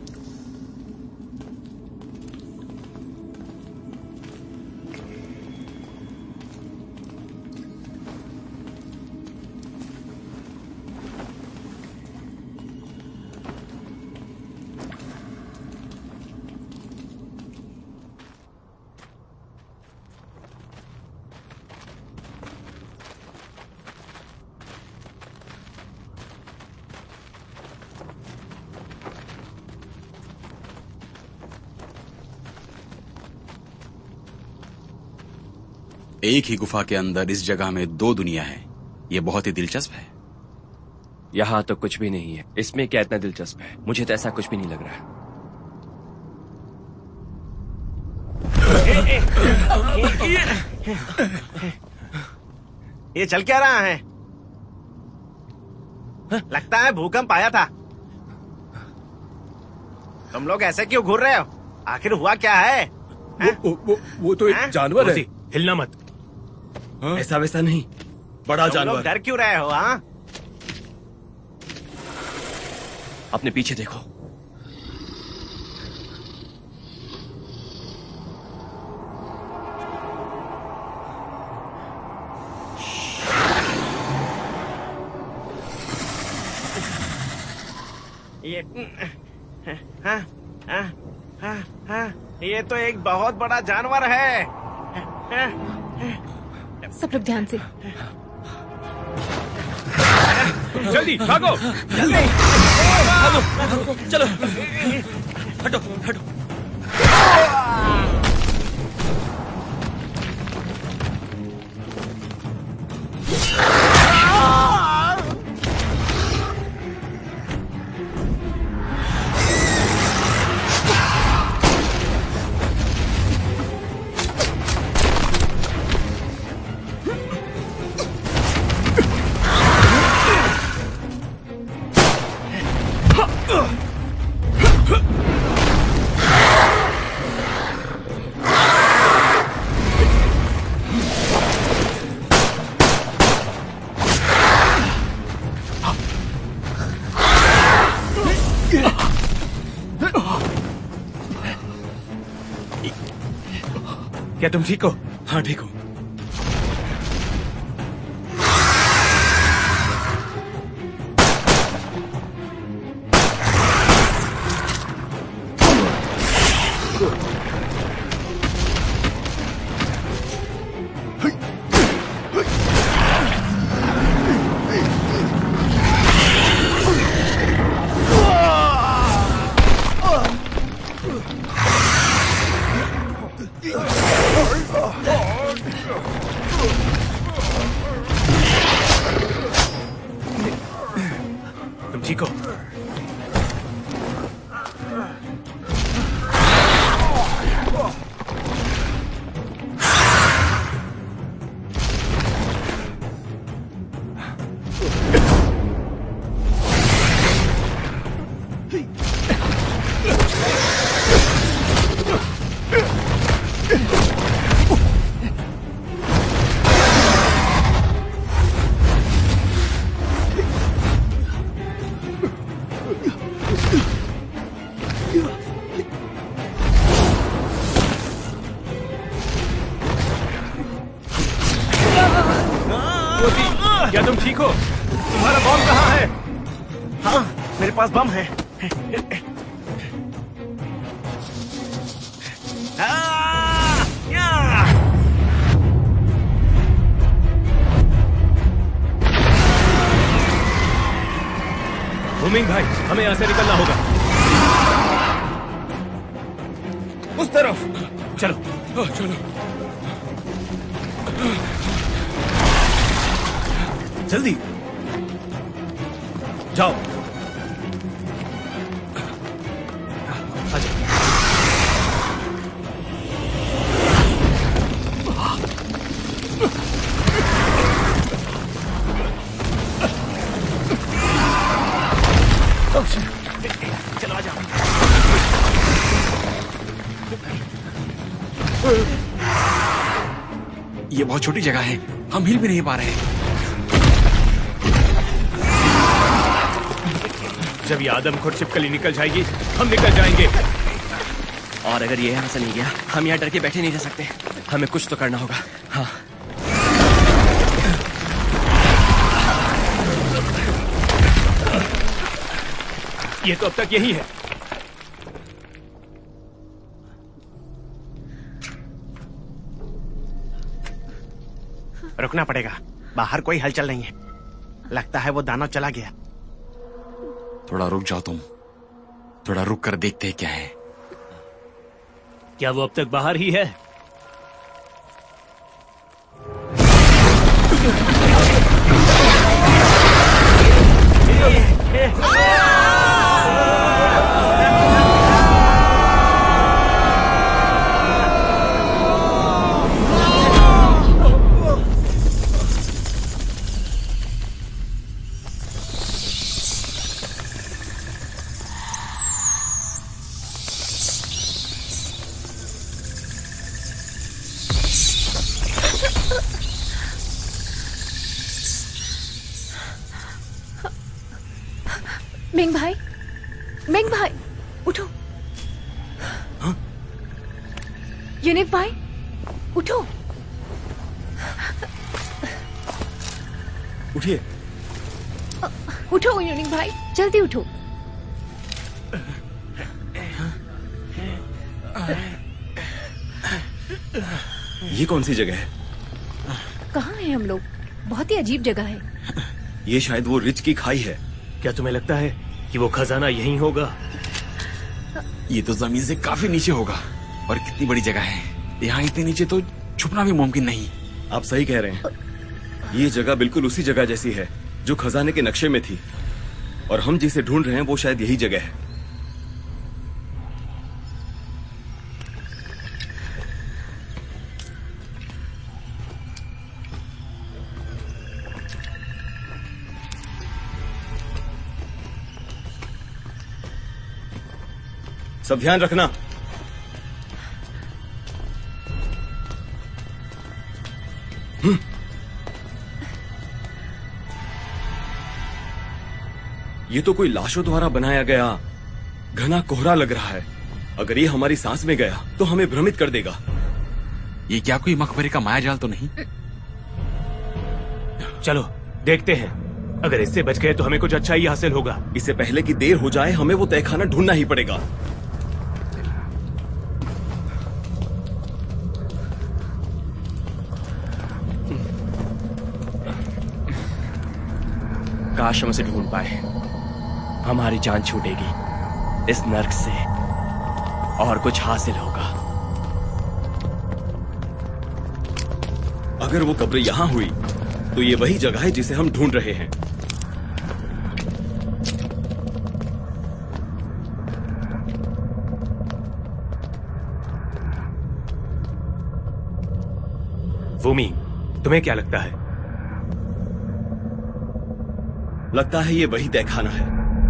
एक ही गुफा के अंदर इस जगह में दो दुनिया है। ये बहुत ही दिलचस्प है। यहाँ तो कुछ भी नहीं है। इसमें क्या इतना दिलचस्प है? मुझे तो ऐसा कुछ भी नहीं लग रहा है। ये चल क्या रहा है? लगता है भूकंप आया था। तुम लोग ऐसे क्यों घूर रहे हो? आखिर हुआ क्या है? वो, वो, वो, वो तो एक जानवर है। हिलना मत। ऐसा वैसा नहीं, बड़ा तुम लोग जानवर। डर क्यों रहे हो? हाँ, अपने पीछे देखो। ये हाँ, हाँ, हाँ, हाँ, ये तो एक बहुत बड़ा जानवर है। सब लोग ध्यान से। जल्दी भागो, जल्दी चलो हटो हटो। क्या तुम ठीक हो? हाँ ठीक हूँ। क्या तुम ठीक हो? तुम्हारा बॉम्ब कहाँ है? हाँ, मेरे पास बम है। वुमिंग भाई, हमें यहाँ से निकलना होगा। उस तरफ चलो चलो। जल्दी जाओ। चलो आ जाओ। ये बहुत छोटी जगह है, हम हिल भी नहीं पा रहे हैं। जब ये आदमखोर छिपकली निकल जाएगी, हम निकल जाएंगे। और अगर ये यहाँ से नहीं गया, हम यहाँ डर के बैठे नहीं रह सकते। हमें कुछ तो करना होगा। हाँ, ये तो अब तक यही है। रुकना पड़ेगा, बाहर कोई हलचल नहीं है। लगता है वो दानव चला गया। थोड़ा रुक जाओ तुम, थोड़ा रुक कर देखते हैं क्या है। क्या वो अब तक बाहर ही है? मेंग भाई, मेंग भाई, उठो। यूनिक भाई, उठो। उठिए। उठो यूनिक भाई, जल्दी उठो। ये कौन सी जगह है? कहाँ हैं हम लोग? बहुत ही अजीब जगह है। ये शायद वो रिच की खाई है। क्या तुम्हें लगता है कि वो खजाना यहीं होगा? ये तो जमीन से काफी नीचे होगा, और कितनी बड़ी जगह है। यहाँ इतने नीचे तो छुपना भी मुमकिन नहीं। आप सही कह रहे हैं। ये जगह बिल्कुल उसी जगह जैसी है जो खजाने के नक्शे में थी, और हम जिसे ढूंढ रहे हैं वो शायद यही जगह है। सब ध्यान रखना। हम्म। ये तो कोई लाशों द्वारा बनाया गया घना कोहरा लग रहा है। अगर ये हमारी सांस में गया तो हमें भ्रमित कर देगा। ये क्या कोई मकबरे का मायाजाल तो नहीं? चलो देखते हैं, अगर इससे बच गए तो हमें कुछ अच्छा ही हासिल होगा। इससे पहले कि देर हो जाए हमें वो तहखाना ढूंढना ही पड़ेगा। काश हम उसे ढूंढ पाए। हमारी जान छूटेगी इस नर्क से, और कुछ हासिल होगा। अगर वो कब्र यहां हुई तो ये वही जगह है जिसे हम ढूंढ रहे हैं। वुमी, तुम्हें क्या लगता है? लगता है ये वही तहखाना है।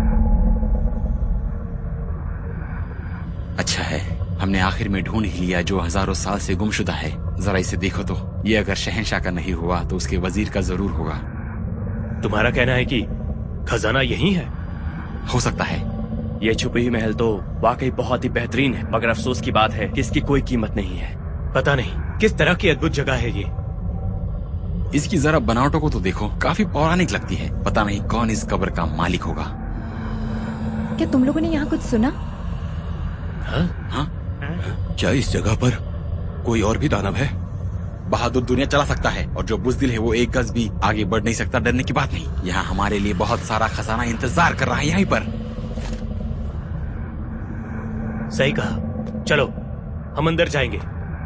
अच्छा है, हमने आखिर में ढूंढ ही लिया जो हजारों साल से गुमशुदा है। जरा इसे देखो तो, ये अगर शहंशाह का नहीं हुआ तो उसके वजीर का जरूर होगा। तुम्हारा कहना है कि खजाना यही है? हो सकता है। ये छुपी हुई महल तो वाकई बहुत ही बेहतरीन है, मगर अफसोस की बात है कि इसकी कोई कीमत नहीं है। पता नहीं किस तरह की अद्भुत जगह है ये। इसकी जरा बनावटों को तो देखो, काफी पौराणिक लगती है। पता नहीं कौन इस कब्र का मालिक होगा। क्या तुम लोगों ने यहाँ कुछ सुना? हाँ? हाँ? क्या इस जगह पर कोई और भी दानव है? बहादुर दुनिया चला सकता है और जो बुज़दिल है वो एक गज भी आगे बढ़ नहीं सकता। डरने की बात नहीं। यहाँ हमारे लिए बहुत सारा खजाना इंतजार कर रहा है यहीं पर। सही कहा, चलो हम अंदर जाएंगे।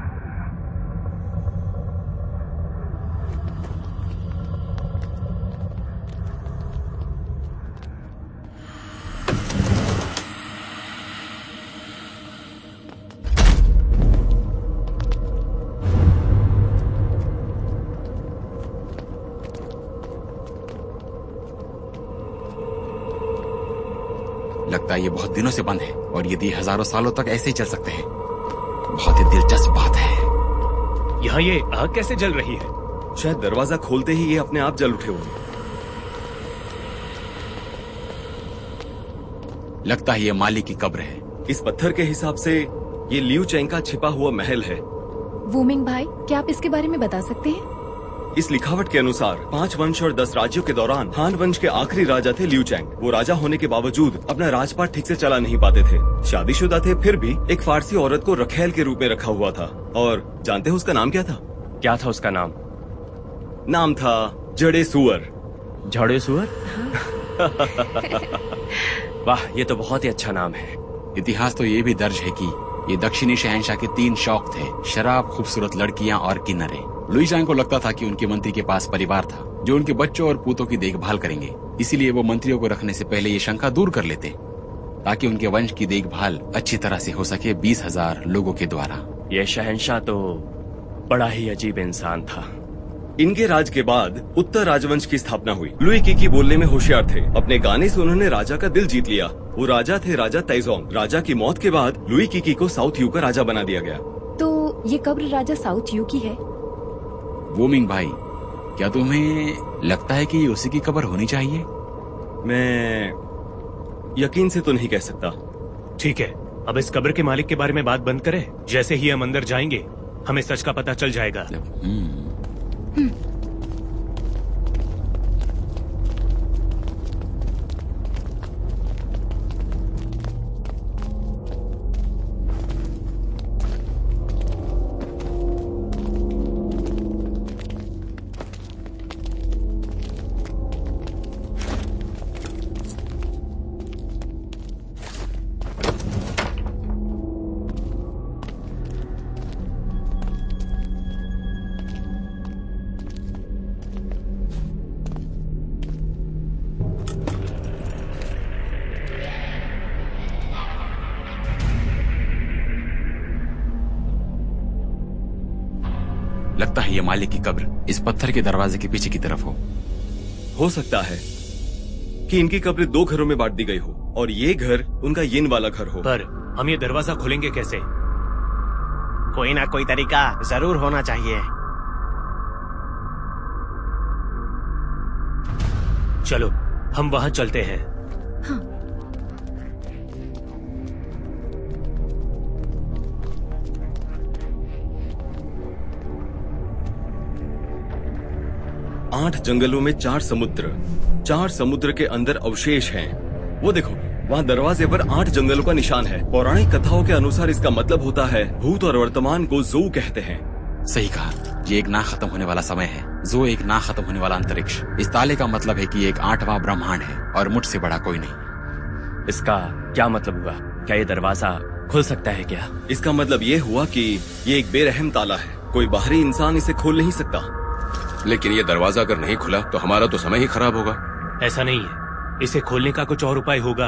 लगता है ये बहुत दिनों से बंद है और यदि हजारों सालों तक ऐसे ही चल सकते हैं। बहुत ही दिलचस्प बात है। यहाँ ये आग कैसे जल रही है? शायद दरवाजा खोलते ही ये अपने आप जल उठे होंगे। लगता है ये माली की कब्र है। इस पत्थर के हिसाब से ये लियू चैंग का छिपा हुआ महल है। वूमिंग भाई, क्या आप इसके बारे में बता सकते हैं? इस लिखावट के अनुसार पांच वंश और दस राज्यों के दौरान हान वंश के आखिरी राजा थे लियू चैंग। वो राजा होने के बावजूद अपना राजपाट ठीक से चला नहीं पाते थे। शादीशुदा थे, फिर भी एक फारसी औरत को रखेल के रूप में रखा हुआ था। और जानते हो उसका नाम क्या था? क्या था उसका नाम? नाम था जड़े सुअर। जड़े सुअर? वाह, ये तो बहुत ही अच्छा नाम है। इतिहास तो ये भी दर्ज है कि ये दक्षिणी शहंशाह के तीन शौक थे: शराब, खूबसूरत लड़कियां और किन्नरे। लुई चैंग को लगता था कि उनके मंत्री के पास परिवार था जो उनके बच्चों और पूतों की देखभाल करेंगे। इसीलिए वो मंत्रियों को रखने से पहले ये शंका दूर कर लेते ताकि उनके वंश की देखभाल अच्छी तरह से हो सके बीस हजार लोगों के द्वारा। ये शहंशाह तो बड़ा ही अजीब इंसान था। इनके राज के बाद उत्तर राजवंश की स्थापना हुई। लुई कीकी बोलने में होशियार थे। अपने गाने से उन्होंने राजा का दिल जीत लिया। वो राजा थे राजा ताइजोंग। राजा की मौत के बाद लुई कीकी को साउथ यू का राजा बना दिया गया। तो ये कब्र राजा साउथ यू की है? वूमिंग भाई, क्या तुम्हें लगता है कि ये उसी की कब्र होनी चाहिए? मैं यकीन से तो नहीं कह सकता। ठीक है, अब इस कब्र के मालिक के बारे में बात बंद करें। जैसे ही हम अंदर जाएंगे हमें सच का पता चल जाएगा। लगता है ये मालिक की कब्र इस पत्थर के दरवाजे के पीछे की तरफ हो। हो सकता है कि इनकी कब्र दो घरों में बांट दी गई हो और ये घर उनका यिन वाला घर हो। पर हम ये दरवाजा खोलेंगे कैसे? कोई ना कोई तरीका जरूर होना चाहिए। चलो हम वहां चलते हैं। हाँ। आठ जंगलों में चार समुद्र, चार समुद्र के अंदर अवशेष हैं। वो देखो, वहाँ दरवाजे पर आठ जंगलों का निशान है। पौराणिक कथाओं के अनुसार इसका मतलब होता है भूत और वर्तमान को ज़ू कहते हैं। सही कहा, ये एक ना खत्म होने वाला समय है। ज़ू एक ना खत्म होने वाला अंतरिक्ष। इस ताले का मतलब है कि एक आठवां ब्रह्मांड है और मुझसे बड़ा कोई नहीं। इसका क्या मतलब हुआ? क्या ये दरवाजा खुल सकता है क्या? इसका मतलब ये हुआ कि ये एक बेरहम ताला है। कोई बाहरी इंसान इसे खोल नहीं सकता। लेकिन ये दरवाजा अगर नहीं खुला तो हमारा तो समय ही खराब होगा। ऐसा नहीं है, इसे खोलने का कुछ और उपाय होगा।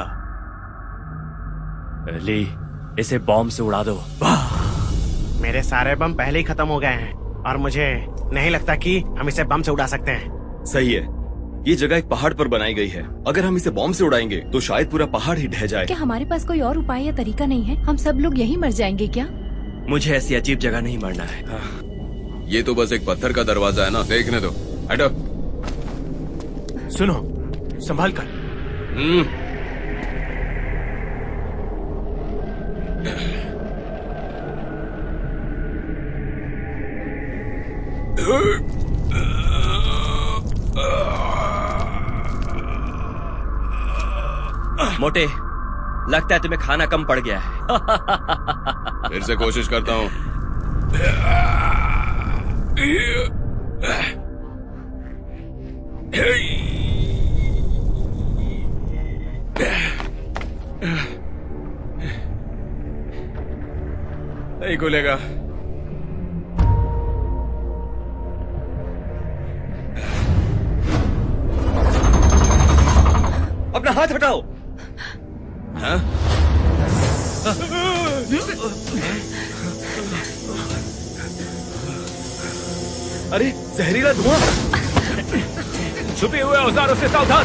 ली, इसे बॉम्ब से उड़ा दो। मेरे सारे बम पहले ही खत्म हो गए हैं और मुझे नहीं लगता कि हम इसे बम से उड़ा सकते हैं। सही है, ये जगह एक पहाड़ पर बनाई गई है। अगर हम इसे बॉम्ब से उड़ाएंगे तो शायद पूरा पहाड़ ही ढह जाए। क्या हमारे पास कोई और उपाय या तरीका नहीं है? हम सब लोग यही मर जाएंगे क्या? मुझे ऐसी अजीब जगह नहीं मरना है। हाँ। ये तो बस एक पत्थर का दरवाजा है ना, देखने दो। हटो। सुनो, संभाल कर। हम्म। मोटे, लगता है तुम्हें खाना कम पड़ गया है। फिर से कोशिश करता हूँ। नहीं खुलेगा। अपना हाथ हटाओ। हाँ? अरे जहरीला धुआं। छुपे हुए औजारों से सावधान।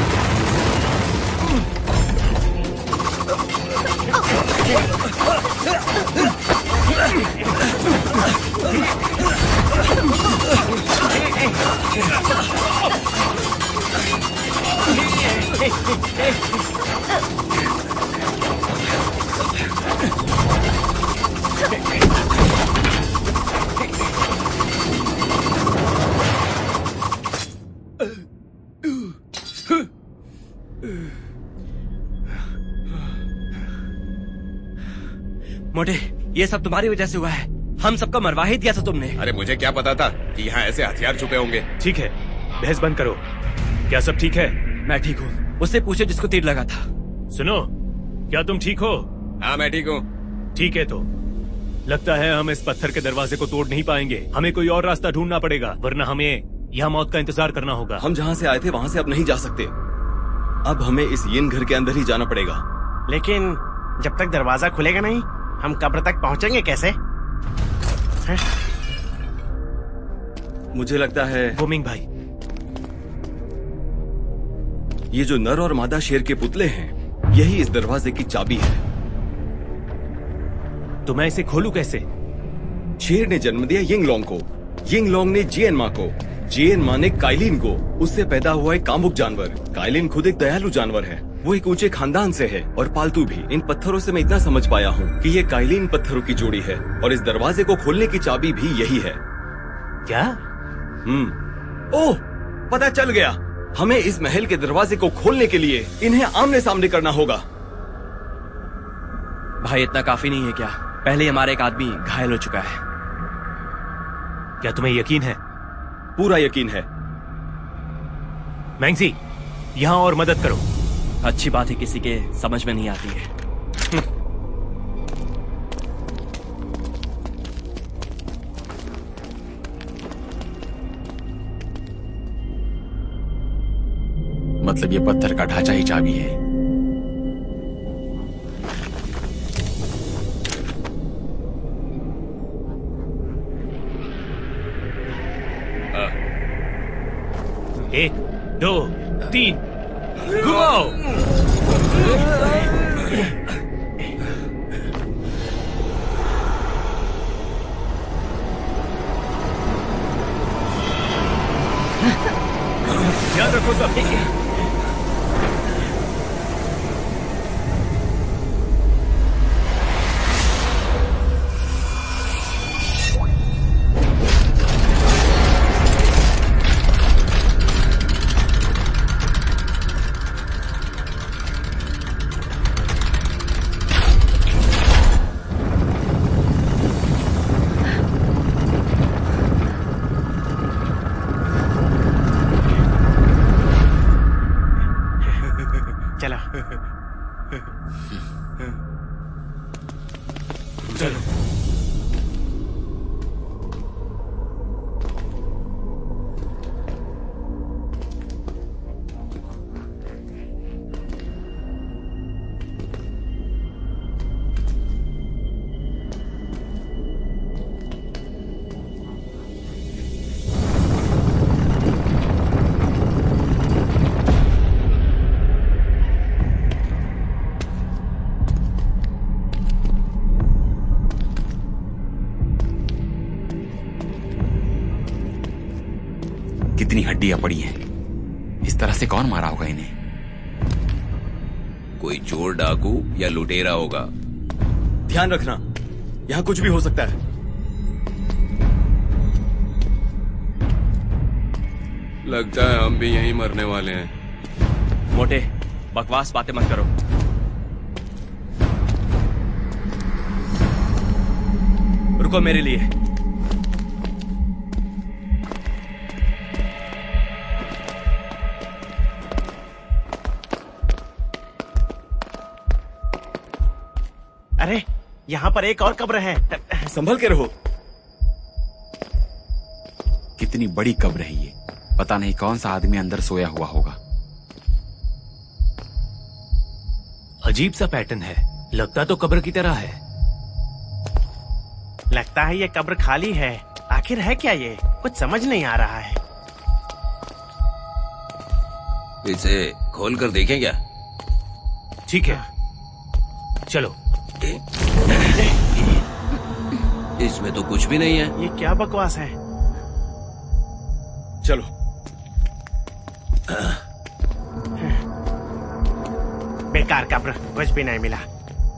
मोटे, ये सब तुम्हारी वजह से हुआ है। हम सबको मरवा ही दिया था तुमने। अरे मुझे क्या पता था कि यहाँ ऐसे हथियार छुपे होंगे। ठीक है, बहस बंद करो। क्या सब ठीक है? मैं ठीक हूँ। उससे पूछो जिसको तीर लगा था। सुनो, क्या तुम ठीक हो? हाँ मैं ठीक हूँ। ठीक है तो लगता है हम इस पत्थर के दरवाजे को तोड़ नहीं पाएंगे। हमें कोई और रास्ता ढूंढना पड़ेगा, वरना हमें यहाँ मौत का इंतजार करना होगा। हम जहाँ से आए थे वहाँ से अब नहीं जा सकते। अब हमें इस यिन घर के अंदर ही जाना पड़ेगा। लेकिन जब तक दरवाजा खुलेगा नहीं, हम कब्र तक पहुंचेंगे कैसे? है? मुझे लगता है वोमिंग भाई, ये जो नर और मादा शेर के पुतले हैं, यही इस दरवाजे की चाबी है। तो मैं इसे खोलूं कैसे? शेर ने जन्म दिया यिंगलोंग को, यिंगलोंग ने जियन माँ को, जियन माँ ने काइलिन को। उससे पैदा हुआ एक कामुक जानवर। काइलिन खुद एक दयालु जानवर है। वो एक ऊंचे खानदान से है और पालतू भी। इन पत्थरों से मैं इतना समझ पाया हूँ कि ये काइलिन पत्थरों की जोड़ी है और इस दरवाजे को खोलने की चाबी भी यही है। क्या? हम्म ओह, पता चल गया। हमें इस महल के दरवाजे को खोलने के लिए इन्हें आमने सामने करना होगा। भाई इतना काफी नहीं है क्या? पहले ही हमारा एक आदमी घायल हो चुका है। क्या तुम्हें यकीन है? पूरा यकीन है। मैंगजी, यहाँ और मदद करो। अच्छी बात है, किसी के समझ में नहीं आती है। मतलब ये पत्थर का ढांचा ही चाबी है। एक, दो, तीन, घुमाओ। ध्यान रखो सब। कितनी हड्डियां पड़ी हैं। इस तरह से कौन मारा होगा इन्हें? कोई चोर, डाकू या लुटेरा होगा। ध्यान रखना, यहाँ कुछ भी हो सकता है। लगता है हम भी यहीं मरने वाले हैं। मोटे, बकवास बातें मत करो। रुको मेरे लिए। अरे यहाँ पर एक और कब्र है। संभल के रहो। कितनी बड़ी कब्र है ये, पता नहीं कौन सा आदमी अंदर सोया हुआ होगा। अजीब सा पैटर्न है, लगता तो कब्र की तरह है। लगता है ये कब्र खाली है। आखिर है क्या ये, कुछ समझ नहीं आ रहा है। इसे खोल कर देखें क्या? ठीक है, चलो। इसमें तो कुछ भी नहीं है। ये क्या बकवास है। चलो। बेकार कब्र, कुछ भी नहीं मिला।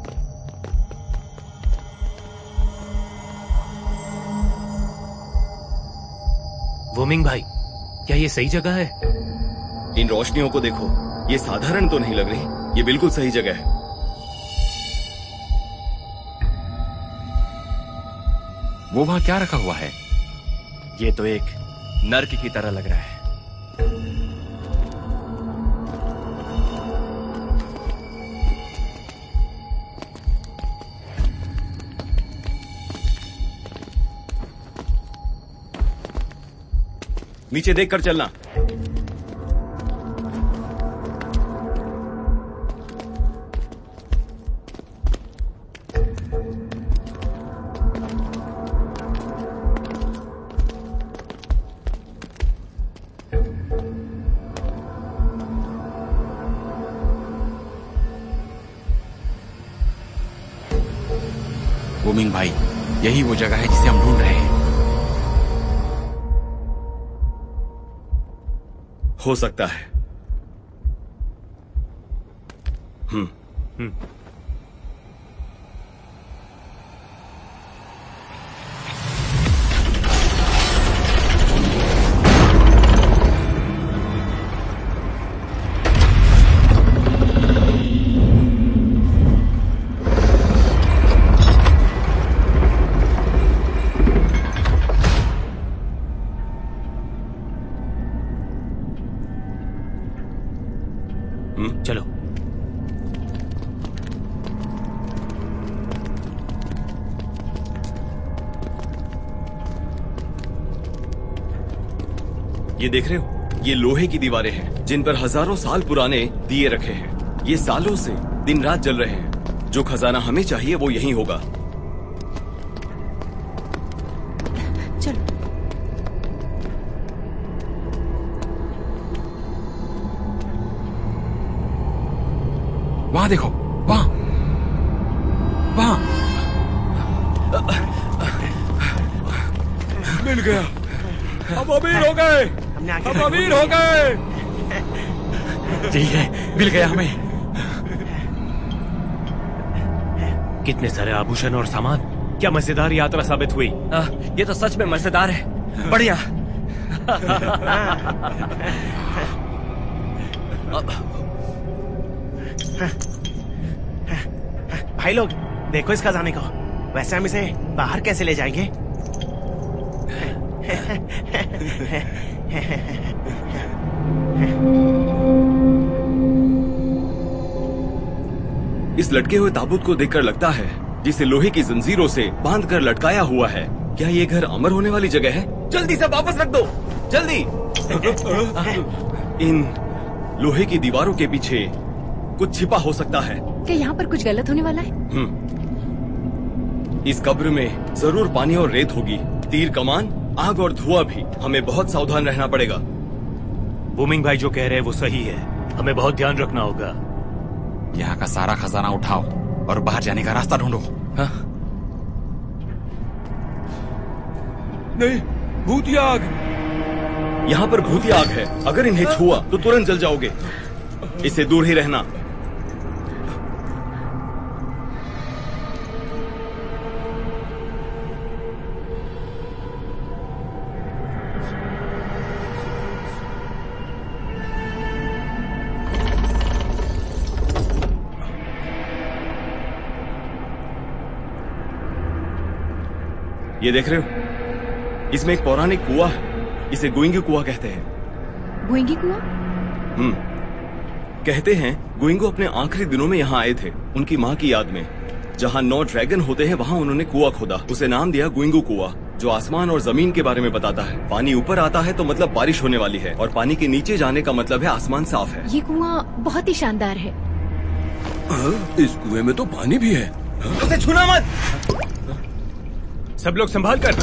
वोमिंग भाई, क्या ये सही जगह है? इन रोशनियों को देखो, ये साधारण तो नहीं लग रही, ये बिल्कुल सही जगह है। वो वहां क्या रखा हुआ है? ये तो एक नर्क की तरह लग रहा है। नीचे देखकर चलना। वोमिंग भाई, यही वो जगह है जिसे हम ढूंढ रहे हैं। हो सकता है। हम्म हम्म। चलो। ये देख रहे हो, ये लोहे की दीवारें हैं जिन पर हजारों साल पुराने दिए रखे हैं। ये सालों से दिन रात जल रहे हैं। जो खजाना हमें चाहिए वो यहीं होगा। चलो। वहां देखो, वहां वहां मिल गया। हम अमीर हो गए, हम अमीर हो गए। ठीक है, मिल गया हमें। कितने सारे आभूषण और सामान, क्या मजेदार यात्रा साबित हुई। आ, ये तो सच में मजेदार है। बढ़िया। भाई लोग, देखो इस खजाने को। वैसे हम इसे बाहर कैसे ले जाएंगे? इस लटके हुए ताबूत को देखकर लगता है जिसे लोहे की जंजीरों से बांधकर लटकाया हुआ है। क्या ये घर अमर होने वाली जगह है? जल्दी से वापस रख दो, जल्दी। इन लोहे की दीवारों के पीछे कुछ छिपा हो सकता है। क्या यहाँ पर कुछ गलत होने वाला है? हम्म। इस कब्र में जरूर पानी और रेत होगी, तीर कमान, आग और धुआं भी। हमें बहुत सावधान रहना पड़ेगा। वोमिंग भाई जो कह रहे हैं वो सही है, हमें बहुत ध्यान रखना होगा। यहाँ का सारा खजाना उठाओ और बाहर जाने का रास्ता ढूंढो। हाँ? नहीं, भूतिया आग। यहाँ पर भूतिया आग है। अगर इन्हें छुआ तो तुरंत जल जाओगे। इससे दूर ही रहना। ये देख रहे हो, इसमें एक पौराणिक कुआं है। इसे गुइंगू कुआं कहते हैं। गुइंगी कुआं? हम्म कहते हैं गुइंगू अपने आखिरी दिनों में यहाँ आए थे, उनकी माँ की याद में। जहाँ नौ ड्रैगन होते हैं वहाँ उन्होंने कुआं खोदा, उसे नाम दिया गुइंगू कुआं, जो आसमान और जमीन के बारे में बताता है। पानी ऊपर आता है तो मतलब बारिश होने वाली है, और पानी के नीचे जाने का मतलब है आसमान साफ है। ये कुआं बहुत ही शानदार है। इस कुएं में तो पानी भी है। उसे छूना मत। सब लोग संभाल कर।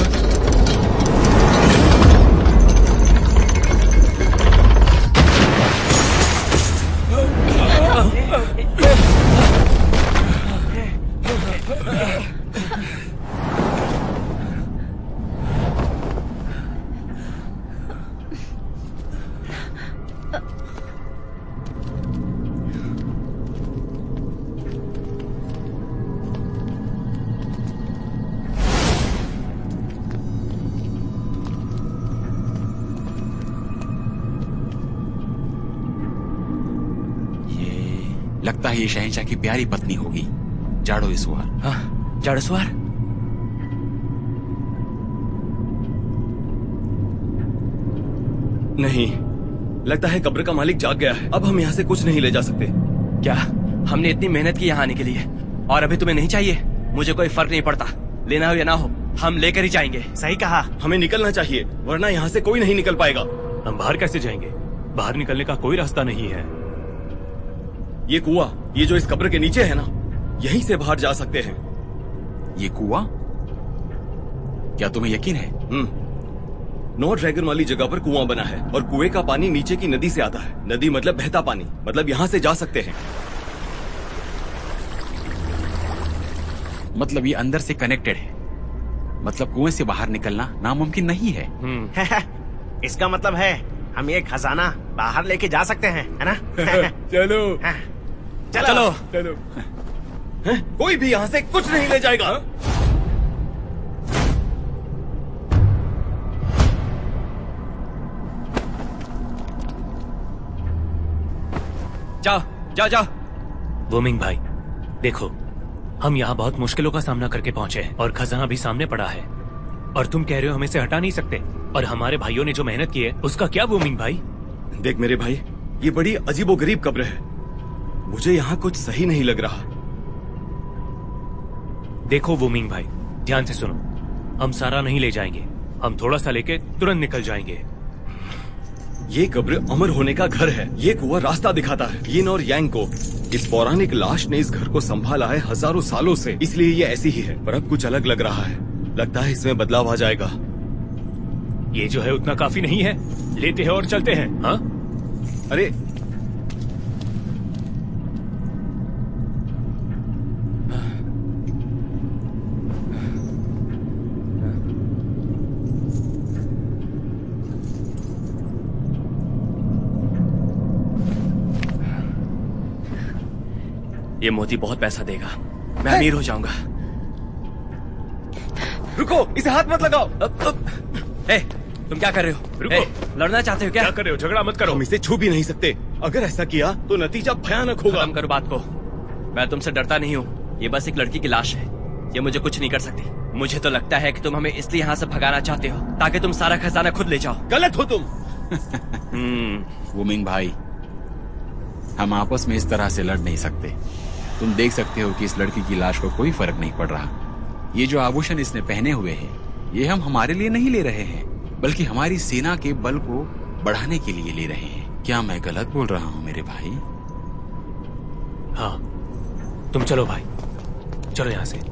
लगता है ये शहंशाह की प्यारी पत्नी होगी, जाड़ो इसवार। हाँ, जाड़ोसवार। नहीं, लगता है कब्र का मालिक जाग गया है। अब हम यहाँ से कुछ नहीं ले जा सकते। क्या हमने इतनी मेहनत की यहाँ आने के लिए, और अभी तुम्हें नहीं चाहिए? मुझे कोई फर्क नहीं पड़ता, लेना हो या ना हो, हम लेकर ही जाएंगे। सही कहा। हमें निकलना चाहिए, वरना यहाँ से कोई नहीं निकल पाएगा। हम बाहर कैसे जाएंगे? बाहर निकलने का कोई रास्ता नहीं है। ये कुआं, ये जो इस कब्र के नीचे है ना, यहीं से बाहर जा सकते हैं। ये कुआं? क्या तुम्हें यकीन है? हम्म नौ ड्रैगन वाली जगह पर कुआं बना है, और कुएं का पानी नीचे की नदी से आता है। नदी मतलब बहता पानी, मतलब यहाँ से जा सकते हैं। मतलब ये अंदर से कनेक्टेड है, मतलब कुएं से बाहर निकलना नामुमकिन नहीं है। इसका मतलब है हम ये खजाना बाहर लेके जा सकते हैं, है ना? चलो चलो चलो चलो। हैं? कोई भी यहाँ से कुछ नहीं ले जाएगा। जाओ जाओ जाओ। वोमिंग भाई, देखो, हम यहाँ बहुत मुश्किलों का सामना करके पहुँचे हैं, और खजाना भी सामने पड़ा है, और तुम कह रहे हो हम इसे हटा नहीं सकते। और हमारे भाइयों ने जो मेहनत की है उसका क्या वोमिंग भाई? देख मेरे भाई, ये बड़ी अजीबोगरीब कब्र है, मुझे यहाँ कुछ सही नहीं लग रहा। देखो वोमिंग भाई, ध्यान से सुनो, हम सारा नहीं ले जाएंगे, हम थोड़ा सा लेके तुरंत निकल जाएंगे। ये कब्र अमर होने का घर है, ये कुआं रास्ता दिखाता है यिन और यांग को। इस पौराणिक लाश ने इस घर को संभाला है हजारों सालों से, इसलिए ये ऐसी ही है। पर अब कुछ अलग लग रहा है, लगता है इसमें बदलाव आ जाएगा। ये जो है उतना काफी नहीं है, लेते हैं और चलते हैं। हाँ अरे ये मोती बहुत पैसा देगा, मैं अमीर हो जाऊंगा। रुको, इसे हाथ मत लगाओ। अब, अब, ए, तुम क्या कर रहे हो? रुको। ए, लड़ना चाहते हो क्या? क्या कर रहे हो? झगड़ा मत करो। हम इसे छू भी नहीं सकते, अगर ऐसा किया तो नतीजा भयानक होगा। खत्म करो बात को, मैं तुमसे डरता नहीं हूँ। ये बस एक लड़की की लाश है, ये मुझे कुछ नहीं कर सकती। मुझे तो लगता है कि तुम हमें इसलिए यहाँ से भगाना चाहते हो ताकि तुम सारा खजाना खुद ले जाओ। गलत हो तुम। वुमिंग भाई, हम आपस में इस तरह से लड़ नहीं सकते। तुम देख सकते हो कि इस लड़की की लाश को कोई फर्क नहीं पड़ रहा। ये जो आभूषण इसने पहने हुए हैं, ये हम हमारे लिए नहीं ले रहे हैं, बल्कि हमारी सेना के बल को बढ़ाने के लिए ले रहे हैं। क्या मैं गलत बोल रहा हूँ मेरे भाई? हाँ, तुम चलो भाई, चलो यहाँ से।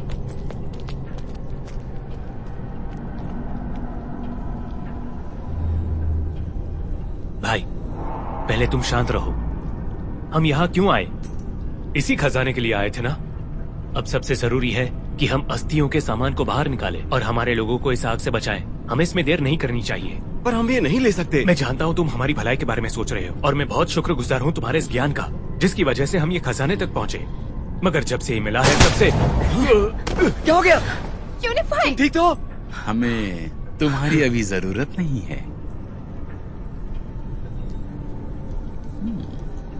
भाई, पहले तुम शांत रहो। हम यहाँ क्यों आए? इसी खजाने के लिए आए थे ना। अब सबसे जरूरी है कि हम अस्थियों के सामान को बाहर निकालें और हमारे लोगों को इस आग से बचाएं। हमें इसमें देर नहीं करनी चाहिए। पर हम ये नहीं ले सकते। मैं जानता हूँ तुम हमारी भलाई के बारे में सोच रहे हो, और मैं बहुत शुक्रगुजार हूँ तुम्हारे इस ज्ञान का, जिसकी वजह से हम ये खजाने तक पहुँचे। मगर जब से ये मिला है तब से क्या हो गया? यूनिफाई! ठीक तो? हमें तुम्हारी अभी जरूरत नहीं है।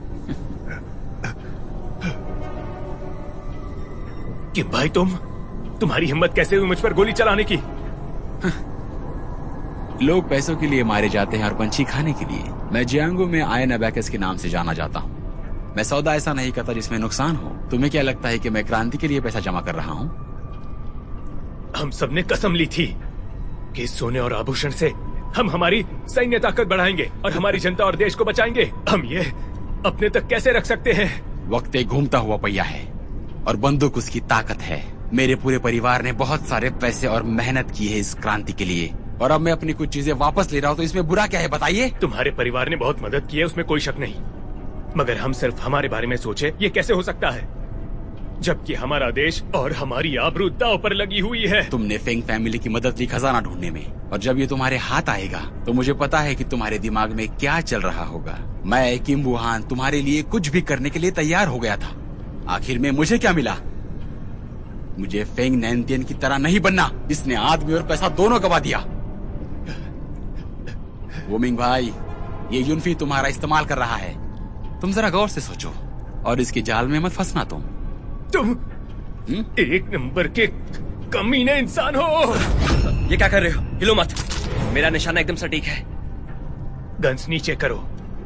कि भाई तुम तुम्हारी हिम्मत कैसे हुई मुझ पर गोली चलाने की? लोग पैसों के लिए मारे जाते हैं और पंछी खाने के लिए। मैं जियांगो में आयन अबैकस के नाम से जाना जाता हूँ। मैं सौदा ऐसा नहीं करता जिसमें नुकसान हो। तुम्हें क्या लगता है कि मैं क्रांति के लिए पैसा जमा कर रहा हूँ? हम सबने कसम ली थी कि इस सोने और आभूषण से हम हमारी सैन्य ताकत बढ़ाएंगे और हमारी जनता और देश को बचाएंगे। हम ये अपने तक कैसे रख सकते हैं? वक्त एक घूमता हुआ पहिया है और बंदूक उसकी ताकत है। मेरे पूरे परिवार ने बहुत सारे पैसे और मेहनत की है इस क्रांति के लिए, और अब मैं अपनी कुछ चीजें वापस ले रहा हूँ, तो इसमें बुरा क्या है बताइए? तुम्हारे परिवार ने बहुत मदद की है, उसमें कोई शक नहीं, मगर हम सिर्फ हमारे बारे में सोचे, ये कैसे हो सकता है जबकि हमारा देश और हमारी आबरू दांव पर लगी हुई है। तुमने फेंग फैमिली की मदद ली खजाना ढूंढने में, और जब ये तुम्हारे हाथ आएगा तो मुझे पता है कि तुम्हारे दिमाग में क्या चल रहा होगा। मैं किम वुहान तुम्हारे लिए कुछ भी करने के लिए तैयार हो गया था। आखिर में मुझे क्या मिला? मुझे फेंग नैनतियन की तरह नहीं बनना, जिसने आदमी और पैसा दोनों गवा दिया। वोमिंग भाई, ये यूनफी तुम्हारा इस्तेमाल कर रहा है। तुम जरा गौर से सोचो और इसके जाल में मत फंसना। तुम तुम हुँ? एक नंबर के कमीने इंसान हो। ये क्या कर रहे हो? हिलो मत, मेरा निशाना एकदम सटीक है। गन्स नीचे करो।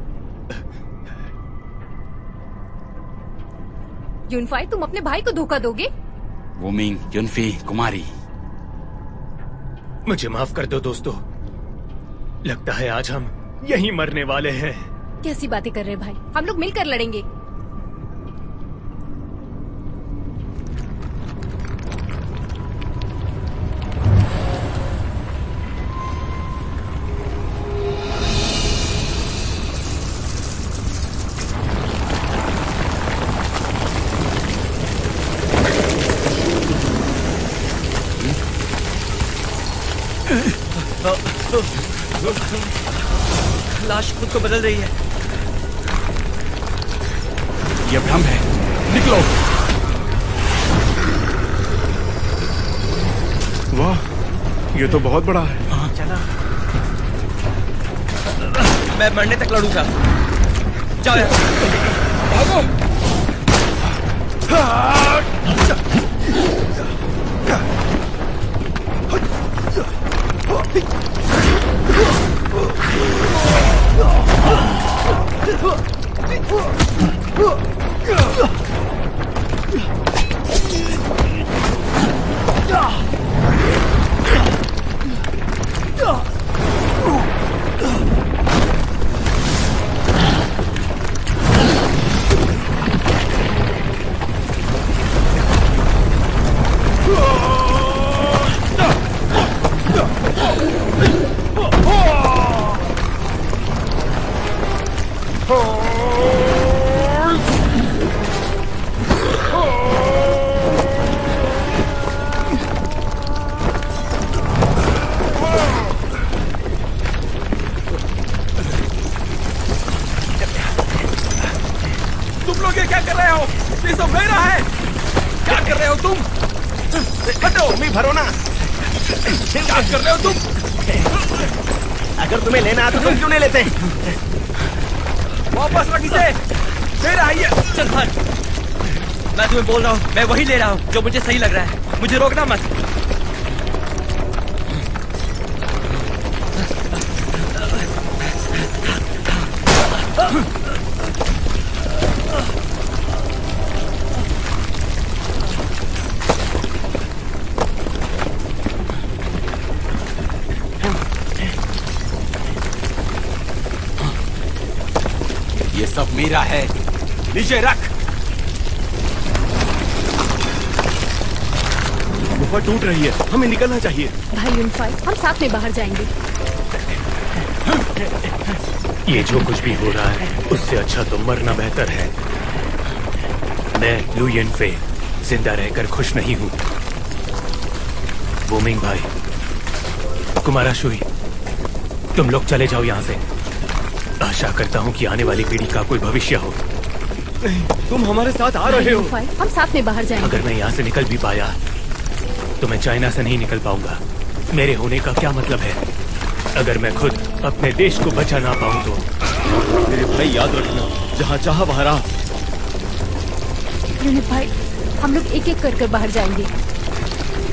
यूनफाई, तुम अपने भाई को धोखा दोगे? वोमिंग, यूनफी, कुमारी, मुझे माफ कर दो दोस्तों, लगता है आज हम यहीं मरने वाले हैं। कैसी बातें कर रहे भाई? हम लोग मिलकर लड़ेंगे। लाश खुद को बदल रही है। ये भ्रम है, निकलो। वाह, ये तो बहुत बड़ा है। हाँ, चला। मैं मरने तक लड़ूंगा। जाओ यार, भागो। अगर तुम्हें लेना है तो तुम क्यों नहीं लेते? वापस रख इसे, फिर आइए। चल भाग, मैं तुम्हें बोल रहा हूँ, मैं वही ले रहा हूँ जो मुझे सही लग रहा है, मुझे रोकना मत। सब मेरा है, नीचे रख। गुफा टूट रही है, हमें निकलना चाहिए। भाई यूनफाई, हम साथ में बाहर जाएंगे। ये जो कुछ भी हो रहा है उससे अच्छा तो मरना बेहतर है। मैं लू यिनफे जिंदा रहकर खुश नहीं हूँ। वोमिंग भाई, कुमारा शुई, तुम लोग चले जाओ यहाँ से। आशा करता हूँ कि आने वाली पीढ़ी का कोई भविष्य हो। नहीं, तुम हमारे साथ आ रहे हो। हम साथ में बाहर जाएंगे। अगर मैं यहाँ से निकल भी पाया तो मैं चाइना से नहीं निकल पाऊंगा। मेरे होने का क्या मतलब है अगर मैं खुद अपने देश को बचा ना पाऊं तो? मेरे भाई याद रखना, जहाँ चाहा वहाँ रहा। यूनिट भाई, हम लोग एक एक कर कर बाहर जाएंगे।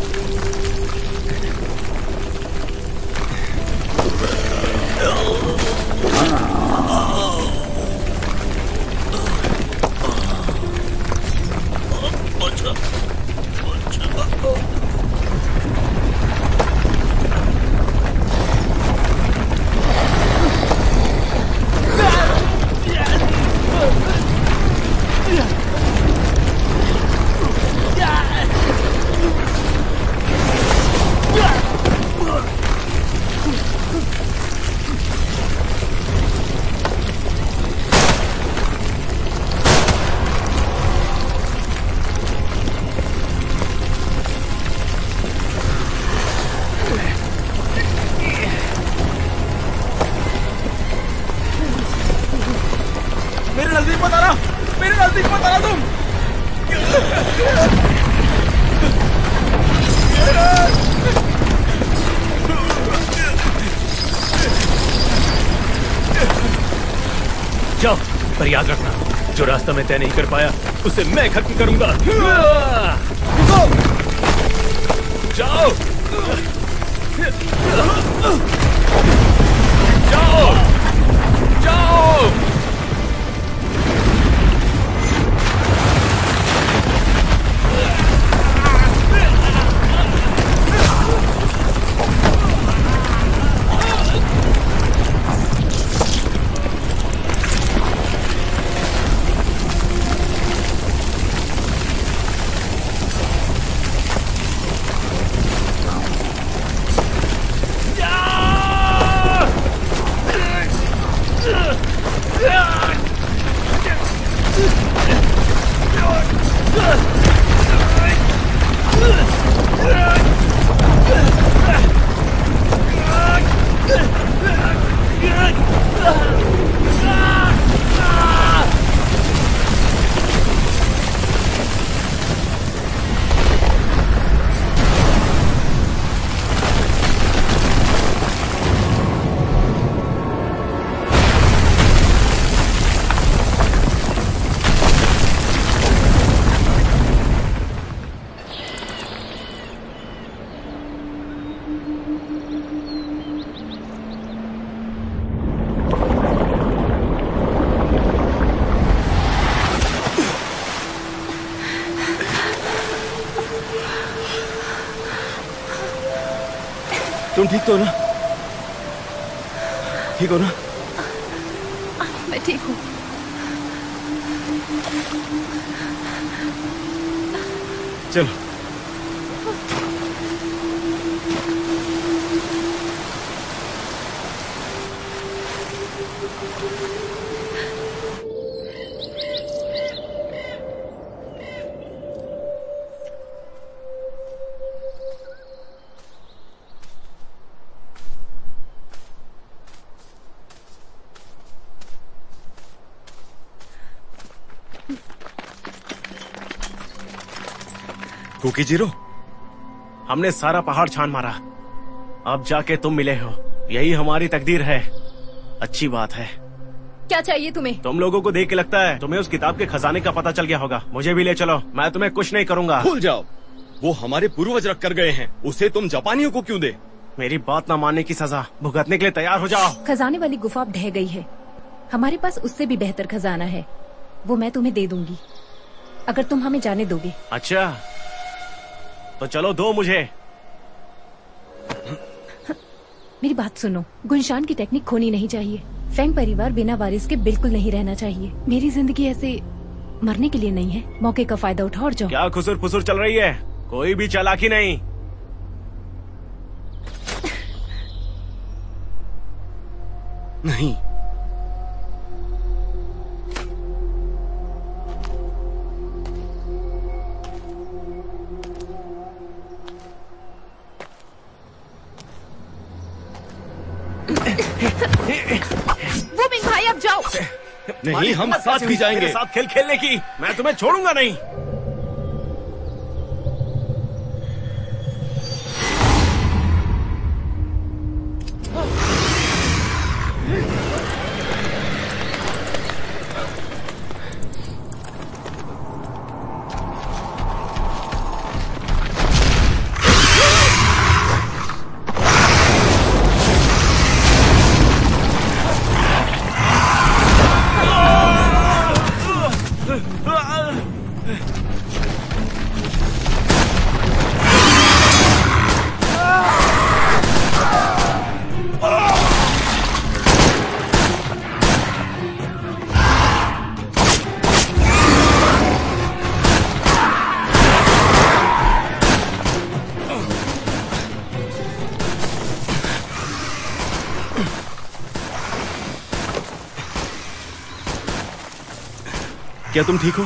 जल्दी मत आओ तुम। जाओ, पर याद रखना, जो रास्ता मैं तय नहीं कर पाया उसे मैं खत्म करूंगा। जाओ जाओ जाओ। तुम ठीक तो ना? ठीक हो ना? मैं ठीक हूँ। चलो। कुकी जीरो, हमने सारा पहाड़ छान मारा, अब जाके तुम मिले हो, यही हमारी तकदीर है। अच्छी बात है। क्या चाहिए तुम्हें? तुम लोगों को देख के लगता है तुम्हें उस किताब के खजाने का पता चल गया होगा। मुझे भी ले चलो, मैं तुम्हें कुछ नहीं करूंगा। भूल जाओ, वो हमारे पूर्वज रख कर गए हैं, उसे तुम जापानियों को क्यों दे? मेरी बात ना मानने की सजा भुगतने के लिए तैयार हो जाओ। खजाने वाली गुफा अब ढह गई है, हमारे पास उससे भी बेहतर खजाना है, वो मैं तुम्हें दे दूंगी अगर तुम हमें जाने दोगे। अच्छा तो चलो दो मुझे। मेरी बात सुनो, गुनशान की टेक्निक खोनी नहीं चाहिए। फेंग परिवार बिना वारिस के बिल्कुल नहीं रहना चाहिए। मेरी जिंदगी ऐसे मरने के लिए नहीं है। मौके का फायदा उठाओ और जाओ। क्या खुसुर फुसुर चल रही है? कोई भी चालाकी नहीं। नहीं, वो मिंग भाई अब जाओ। नहीं, हम साथ भी जाएंगे। मेरे साथ खेल खेलने की मैं तुम्हें छोड़ूंगा नहीं। क्या तुम ठीक हो?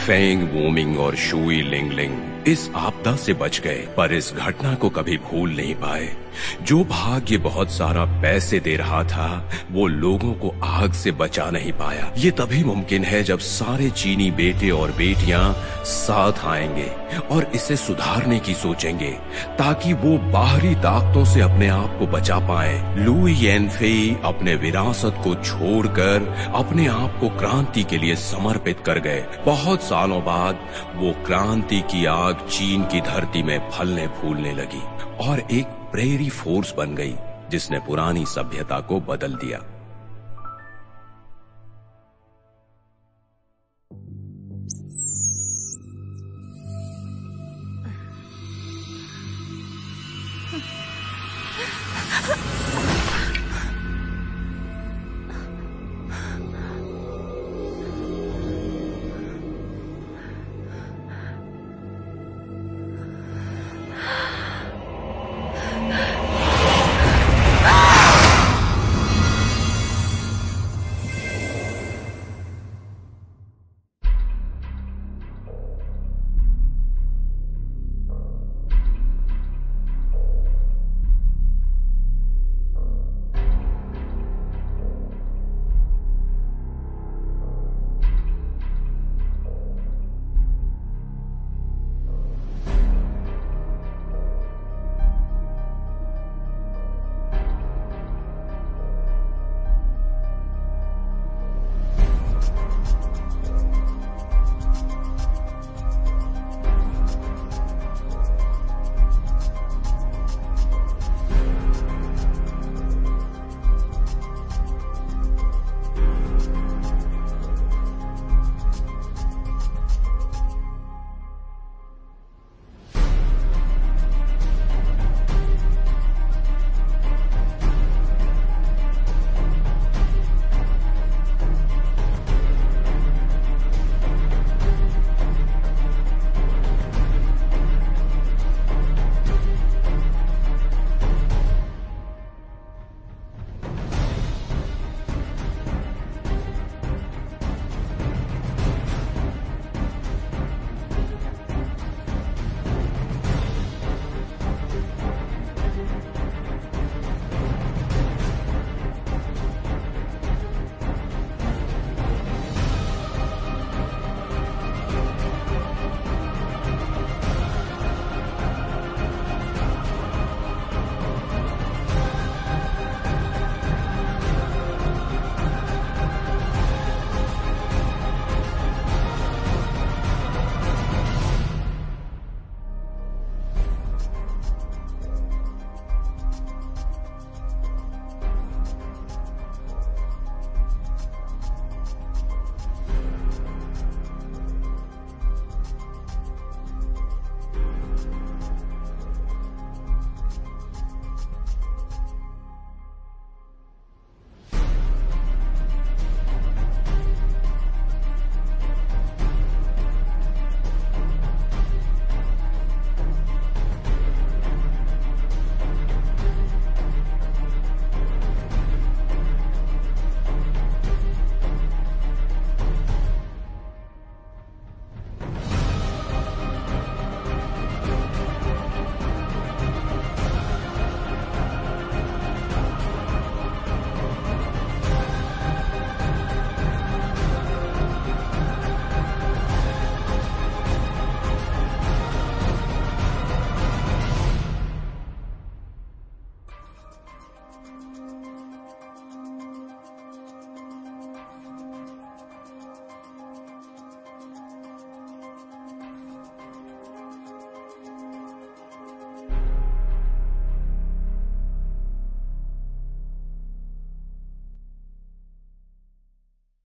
फेंग वोमिंग और शुई लिंगलिंग इस आपदा से बच गए, पर इस घटना को कभी भूल नहीं पाए। जो भाग्य बहुत सारा पैसे दे रहा था, वो लोगों को आग से बचा नहीं पाया। ये तभी मुमकिन है जब सारे चीनी बेटे और बेटियां साथ आएंगे और इसे सुधारने की सोचेंगे, ताकि वो बाहरी ताकतों से अपने आप को बचा पाए। लुई येनफेई अपने विरासत को छोड़कर अपने आप को क्रांति के लिए समर्पित कर गए। बहुत सालों बाद वो क्रांति की आग चीन की धरती में फलने फूलने लगी और एक प्रेरी फोर्स बन गई, जिसने पुरानी सभ्यता को बदल दिया।